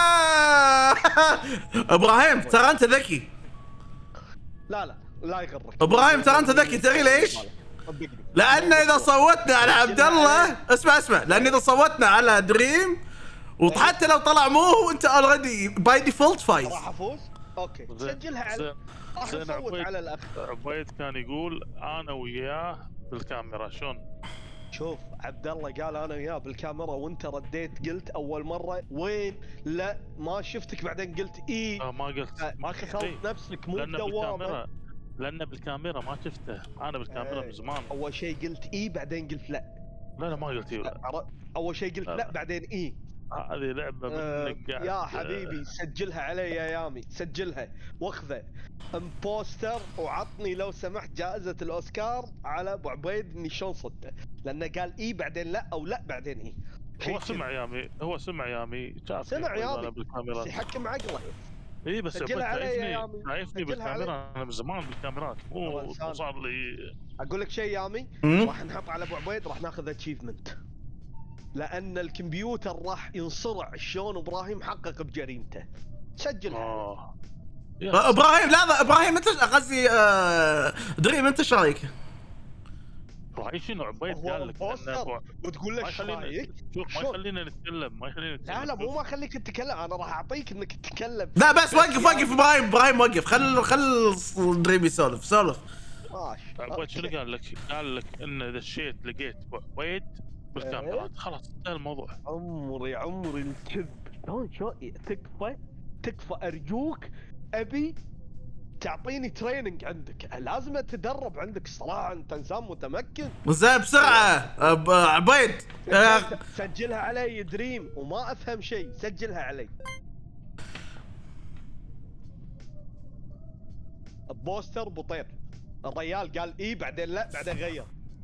ابراهيم ترى انت ذكي. لا لا لا يغرك ابراهيم ترى انت ذكي. تدري ليش؟ لان اذا صوتنا على عبد الله، اسمع اسمع، لان اذا صوتنا على دريم وحتى لو طلع مو هو انت اوريدي باي ديفولت فايز. راح افوز؟ اوكي زين. سجلها على زين. راح زين، نصوت عبيد. على الاخ. عبيد كان يقول انا وياه بالكاميرا شلون؟ شوف عبد الله قال انا وياه بالكاميرا وانت رديت قلت اول مره وين؟ لا ما شفتك بعدين قلت اي. آه ما قلت ما شفت خلط إيه. نفسك مو لانه بدوامه. بالكاميرا لانه بالكاميرا ما شفته، انا بالكاميرا إيه. من زمان. اول شيء قلت اي بعدين قلت لا. لا لا ما قلت إيه ولا. عر- اول شيء قلت لا، لا لا. بعدين اي. هذه لعبه آه منك قاعد يا حبيبي سجلها علي يا يامي، سجلها واخذه امبوستر وعطني لو سمحت جائزة الاوسكار على ابو عبيد اني شلون صدته، لانه قال اي بعدين لا او لا بعدين اي. هو سمع يامي، هو سمع يامي، شافني سمع عبيد يامي. أنا بالكاميرات. بس يحكم عقله. اي بس سجلها عبيد علي يا شايفني يامي. شايفني سجلها علي. بالكاميرا، انا من زمان بالكاميرات مو هو إنسان. مو صار لي. اقول لك شيء يامي، مم. راح نحط على ابو عبيد راح ناخذ اتشيفمنت، لان الكمبيوتر راح ينصرع شلون ابراهيم حقق بجريمته. سجلها. اه آه، ابراهيم لا ابراهيم انت قصدي آه، دريم انت ايش رايك؟ رايي شنو عبيد هو قال لك امبوستر أبو- وتقول له ما ايش يخلينا رايك؟ شوف ما شلون؟ يخلينا نتكلم، ما يخلينا نتكلم. لا لا مو شوف. ما اخليك تتكلم، انا راح اعطيك انك تتكلم. لا بس وقف وقف ابراهيم ابراهيم وقف، خل خل دريم يسولف سولف. ماشي. عبيد شنو أوكي. قال لك؟ قال لك ان دشيت لقيت أبو عبيد بالكاميرات، خلاص انتهى الموضوع. عمري عمري الكذب شلون شو تكفى تكفى ارجوك، ابي تعطيني تريننج عندك، لازم اتدرب عندك الصراحه، انت انسان متمكن. زين بسرعه أب- عبيد آه، سجلها علي دريم وما افهم شيء، سجلها علي. بوستر بطير، الريال قال اي بعدين لا بعدين غير.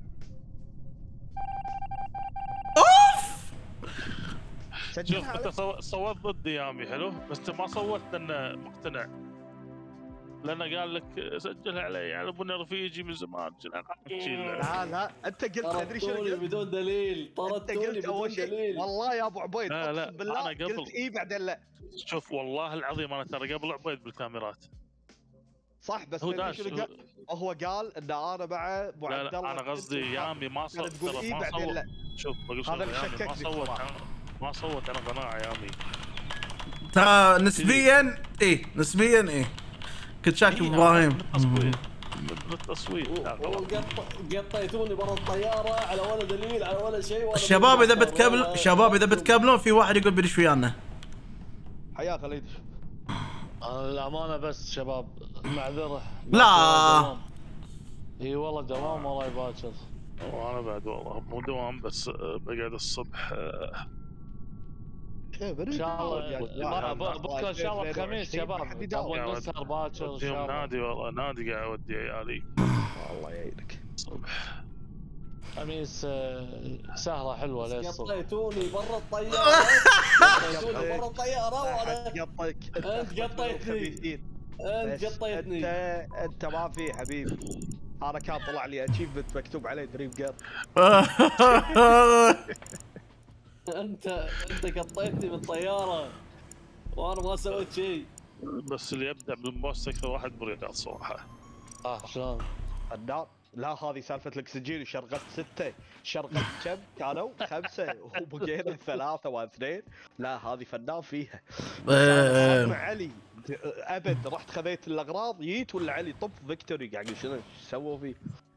اوف شوف سجلها انت علي. صو- صوت ضدي يامي حلو، بس انت ما صوت لانه مقتنع، لانه قال لك سجلها علي على ابونا رفيجي من زمان. لا لا انت قلت تدري شنو طردتوني قلت؟ بدون دليل، انت طردتوني قلت بدون اول شيء دليل. والله يا ابو عبيد لا، لا، اقسم بالله أنا قبل. قلت اي بعدين لا. شوف والله العظيم انا ترى قبل عبيد بالكاميرات. صح بس هو تدري داش. شنو قال؟ هو قال ان انا مع ابو لا عبد الله. لا انا قصدي يامي ما صوت، تقول ترى إيه ما بعدين صوت. لا. شوف بقول هذا شغله اللي يامي شككني ما صوت بصراحة. عن- ما صوت على قناعه يامي. ترى نسبيا ايه نسبيا ايه كنت شاك إيه، ابراهيم. من التصويت من التصويت لا غلط. وقط- قطيتوني برا الطياره على ولا دليل على ولا شيء. ولا الشباب اذا ولا- بتكمل ولا- شباب اذا بتكملون في واحد يقول بيدش ويانا. حياك الله يدش. انا الامانه بس شباب معذره. لا. اي والله دوام والله باكر. وانا بعد والله مو دوام بس آه، بقعد الصبح آه، ان شاء الله ب- بكره ان شاء الله الخميس شباب تبون نسهر باكر ان اوديهم شاء الله. نادي، والله نادي قاعد اودي عيالي الله يعينك. الصبح. خميس آه، سهره حلوه للصبح. قطيتوني برا الطياره. قطيتوني برا الطياره وانا قطك أنت قطيتني. انت قطيتني. انت انت ما في حبيبي. انا كان طلع لي اتشيفمنت مكتوب عليه دريم جير. انت انت قطيتني بالطياره وانا ما سويت شيء. بس اللي يبدع بالبوست اكثر واحد برياض صراحه. اه شلون؟ النار لا هذه سالفه الاكسجين وشرغت سته، شرغت كم كانوا؟ خمسه وبقينا ثلاثه واثنين. لا هذه فنان فيها. آه، مع علي ابد رحت خذيت الاغراض جيت ولا علي طب فيكتوري قاعد شنو سووا فيه؟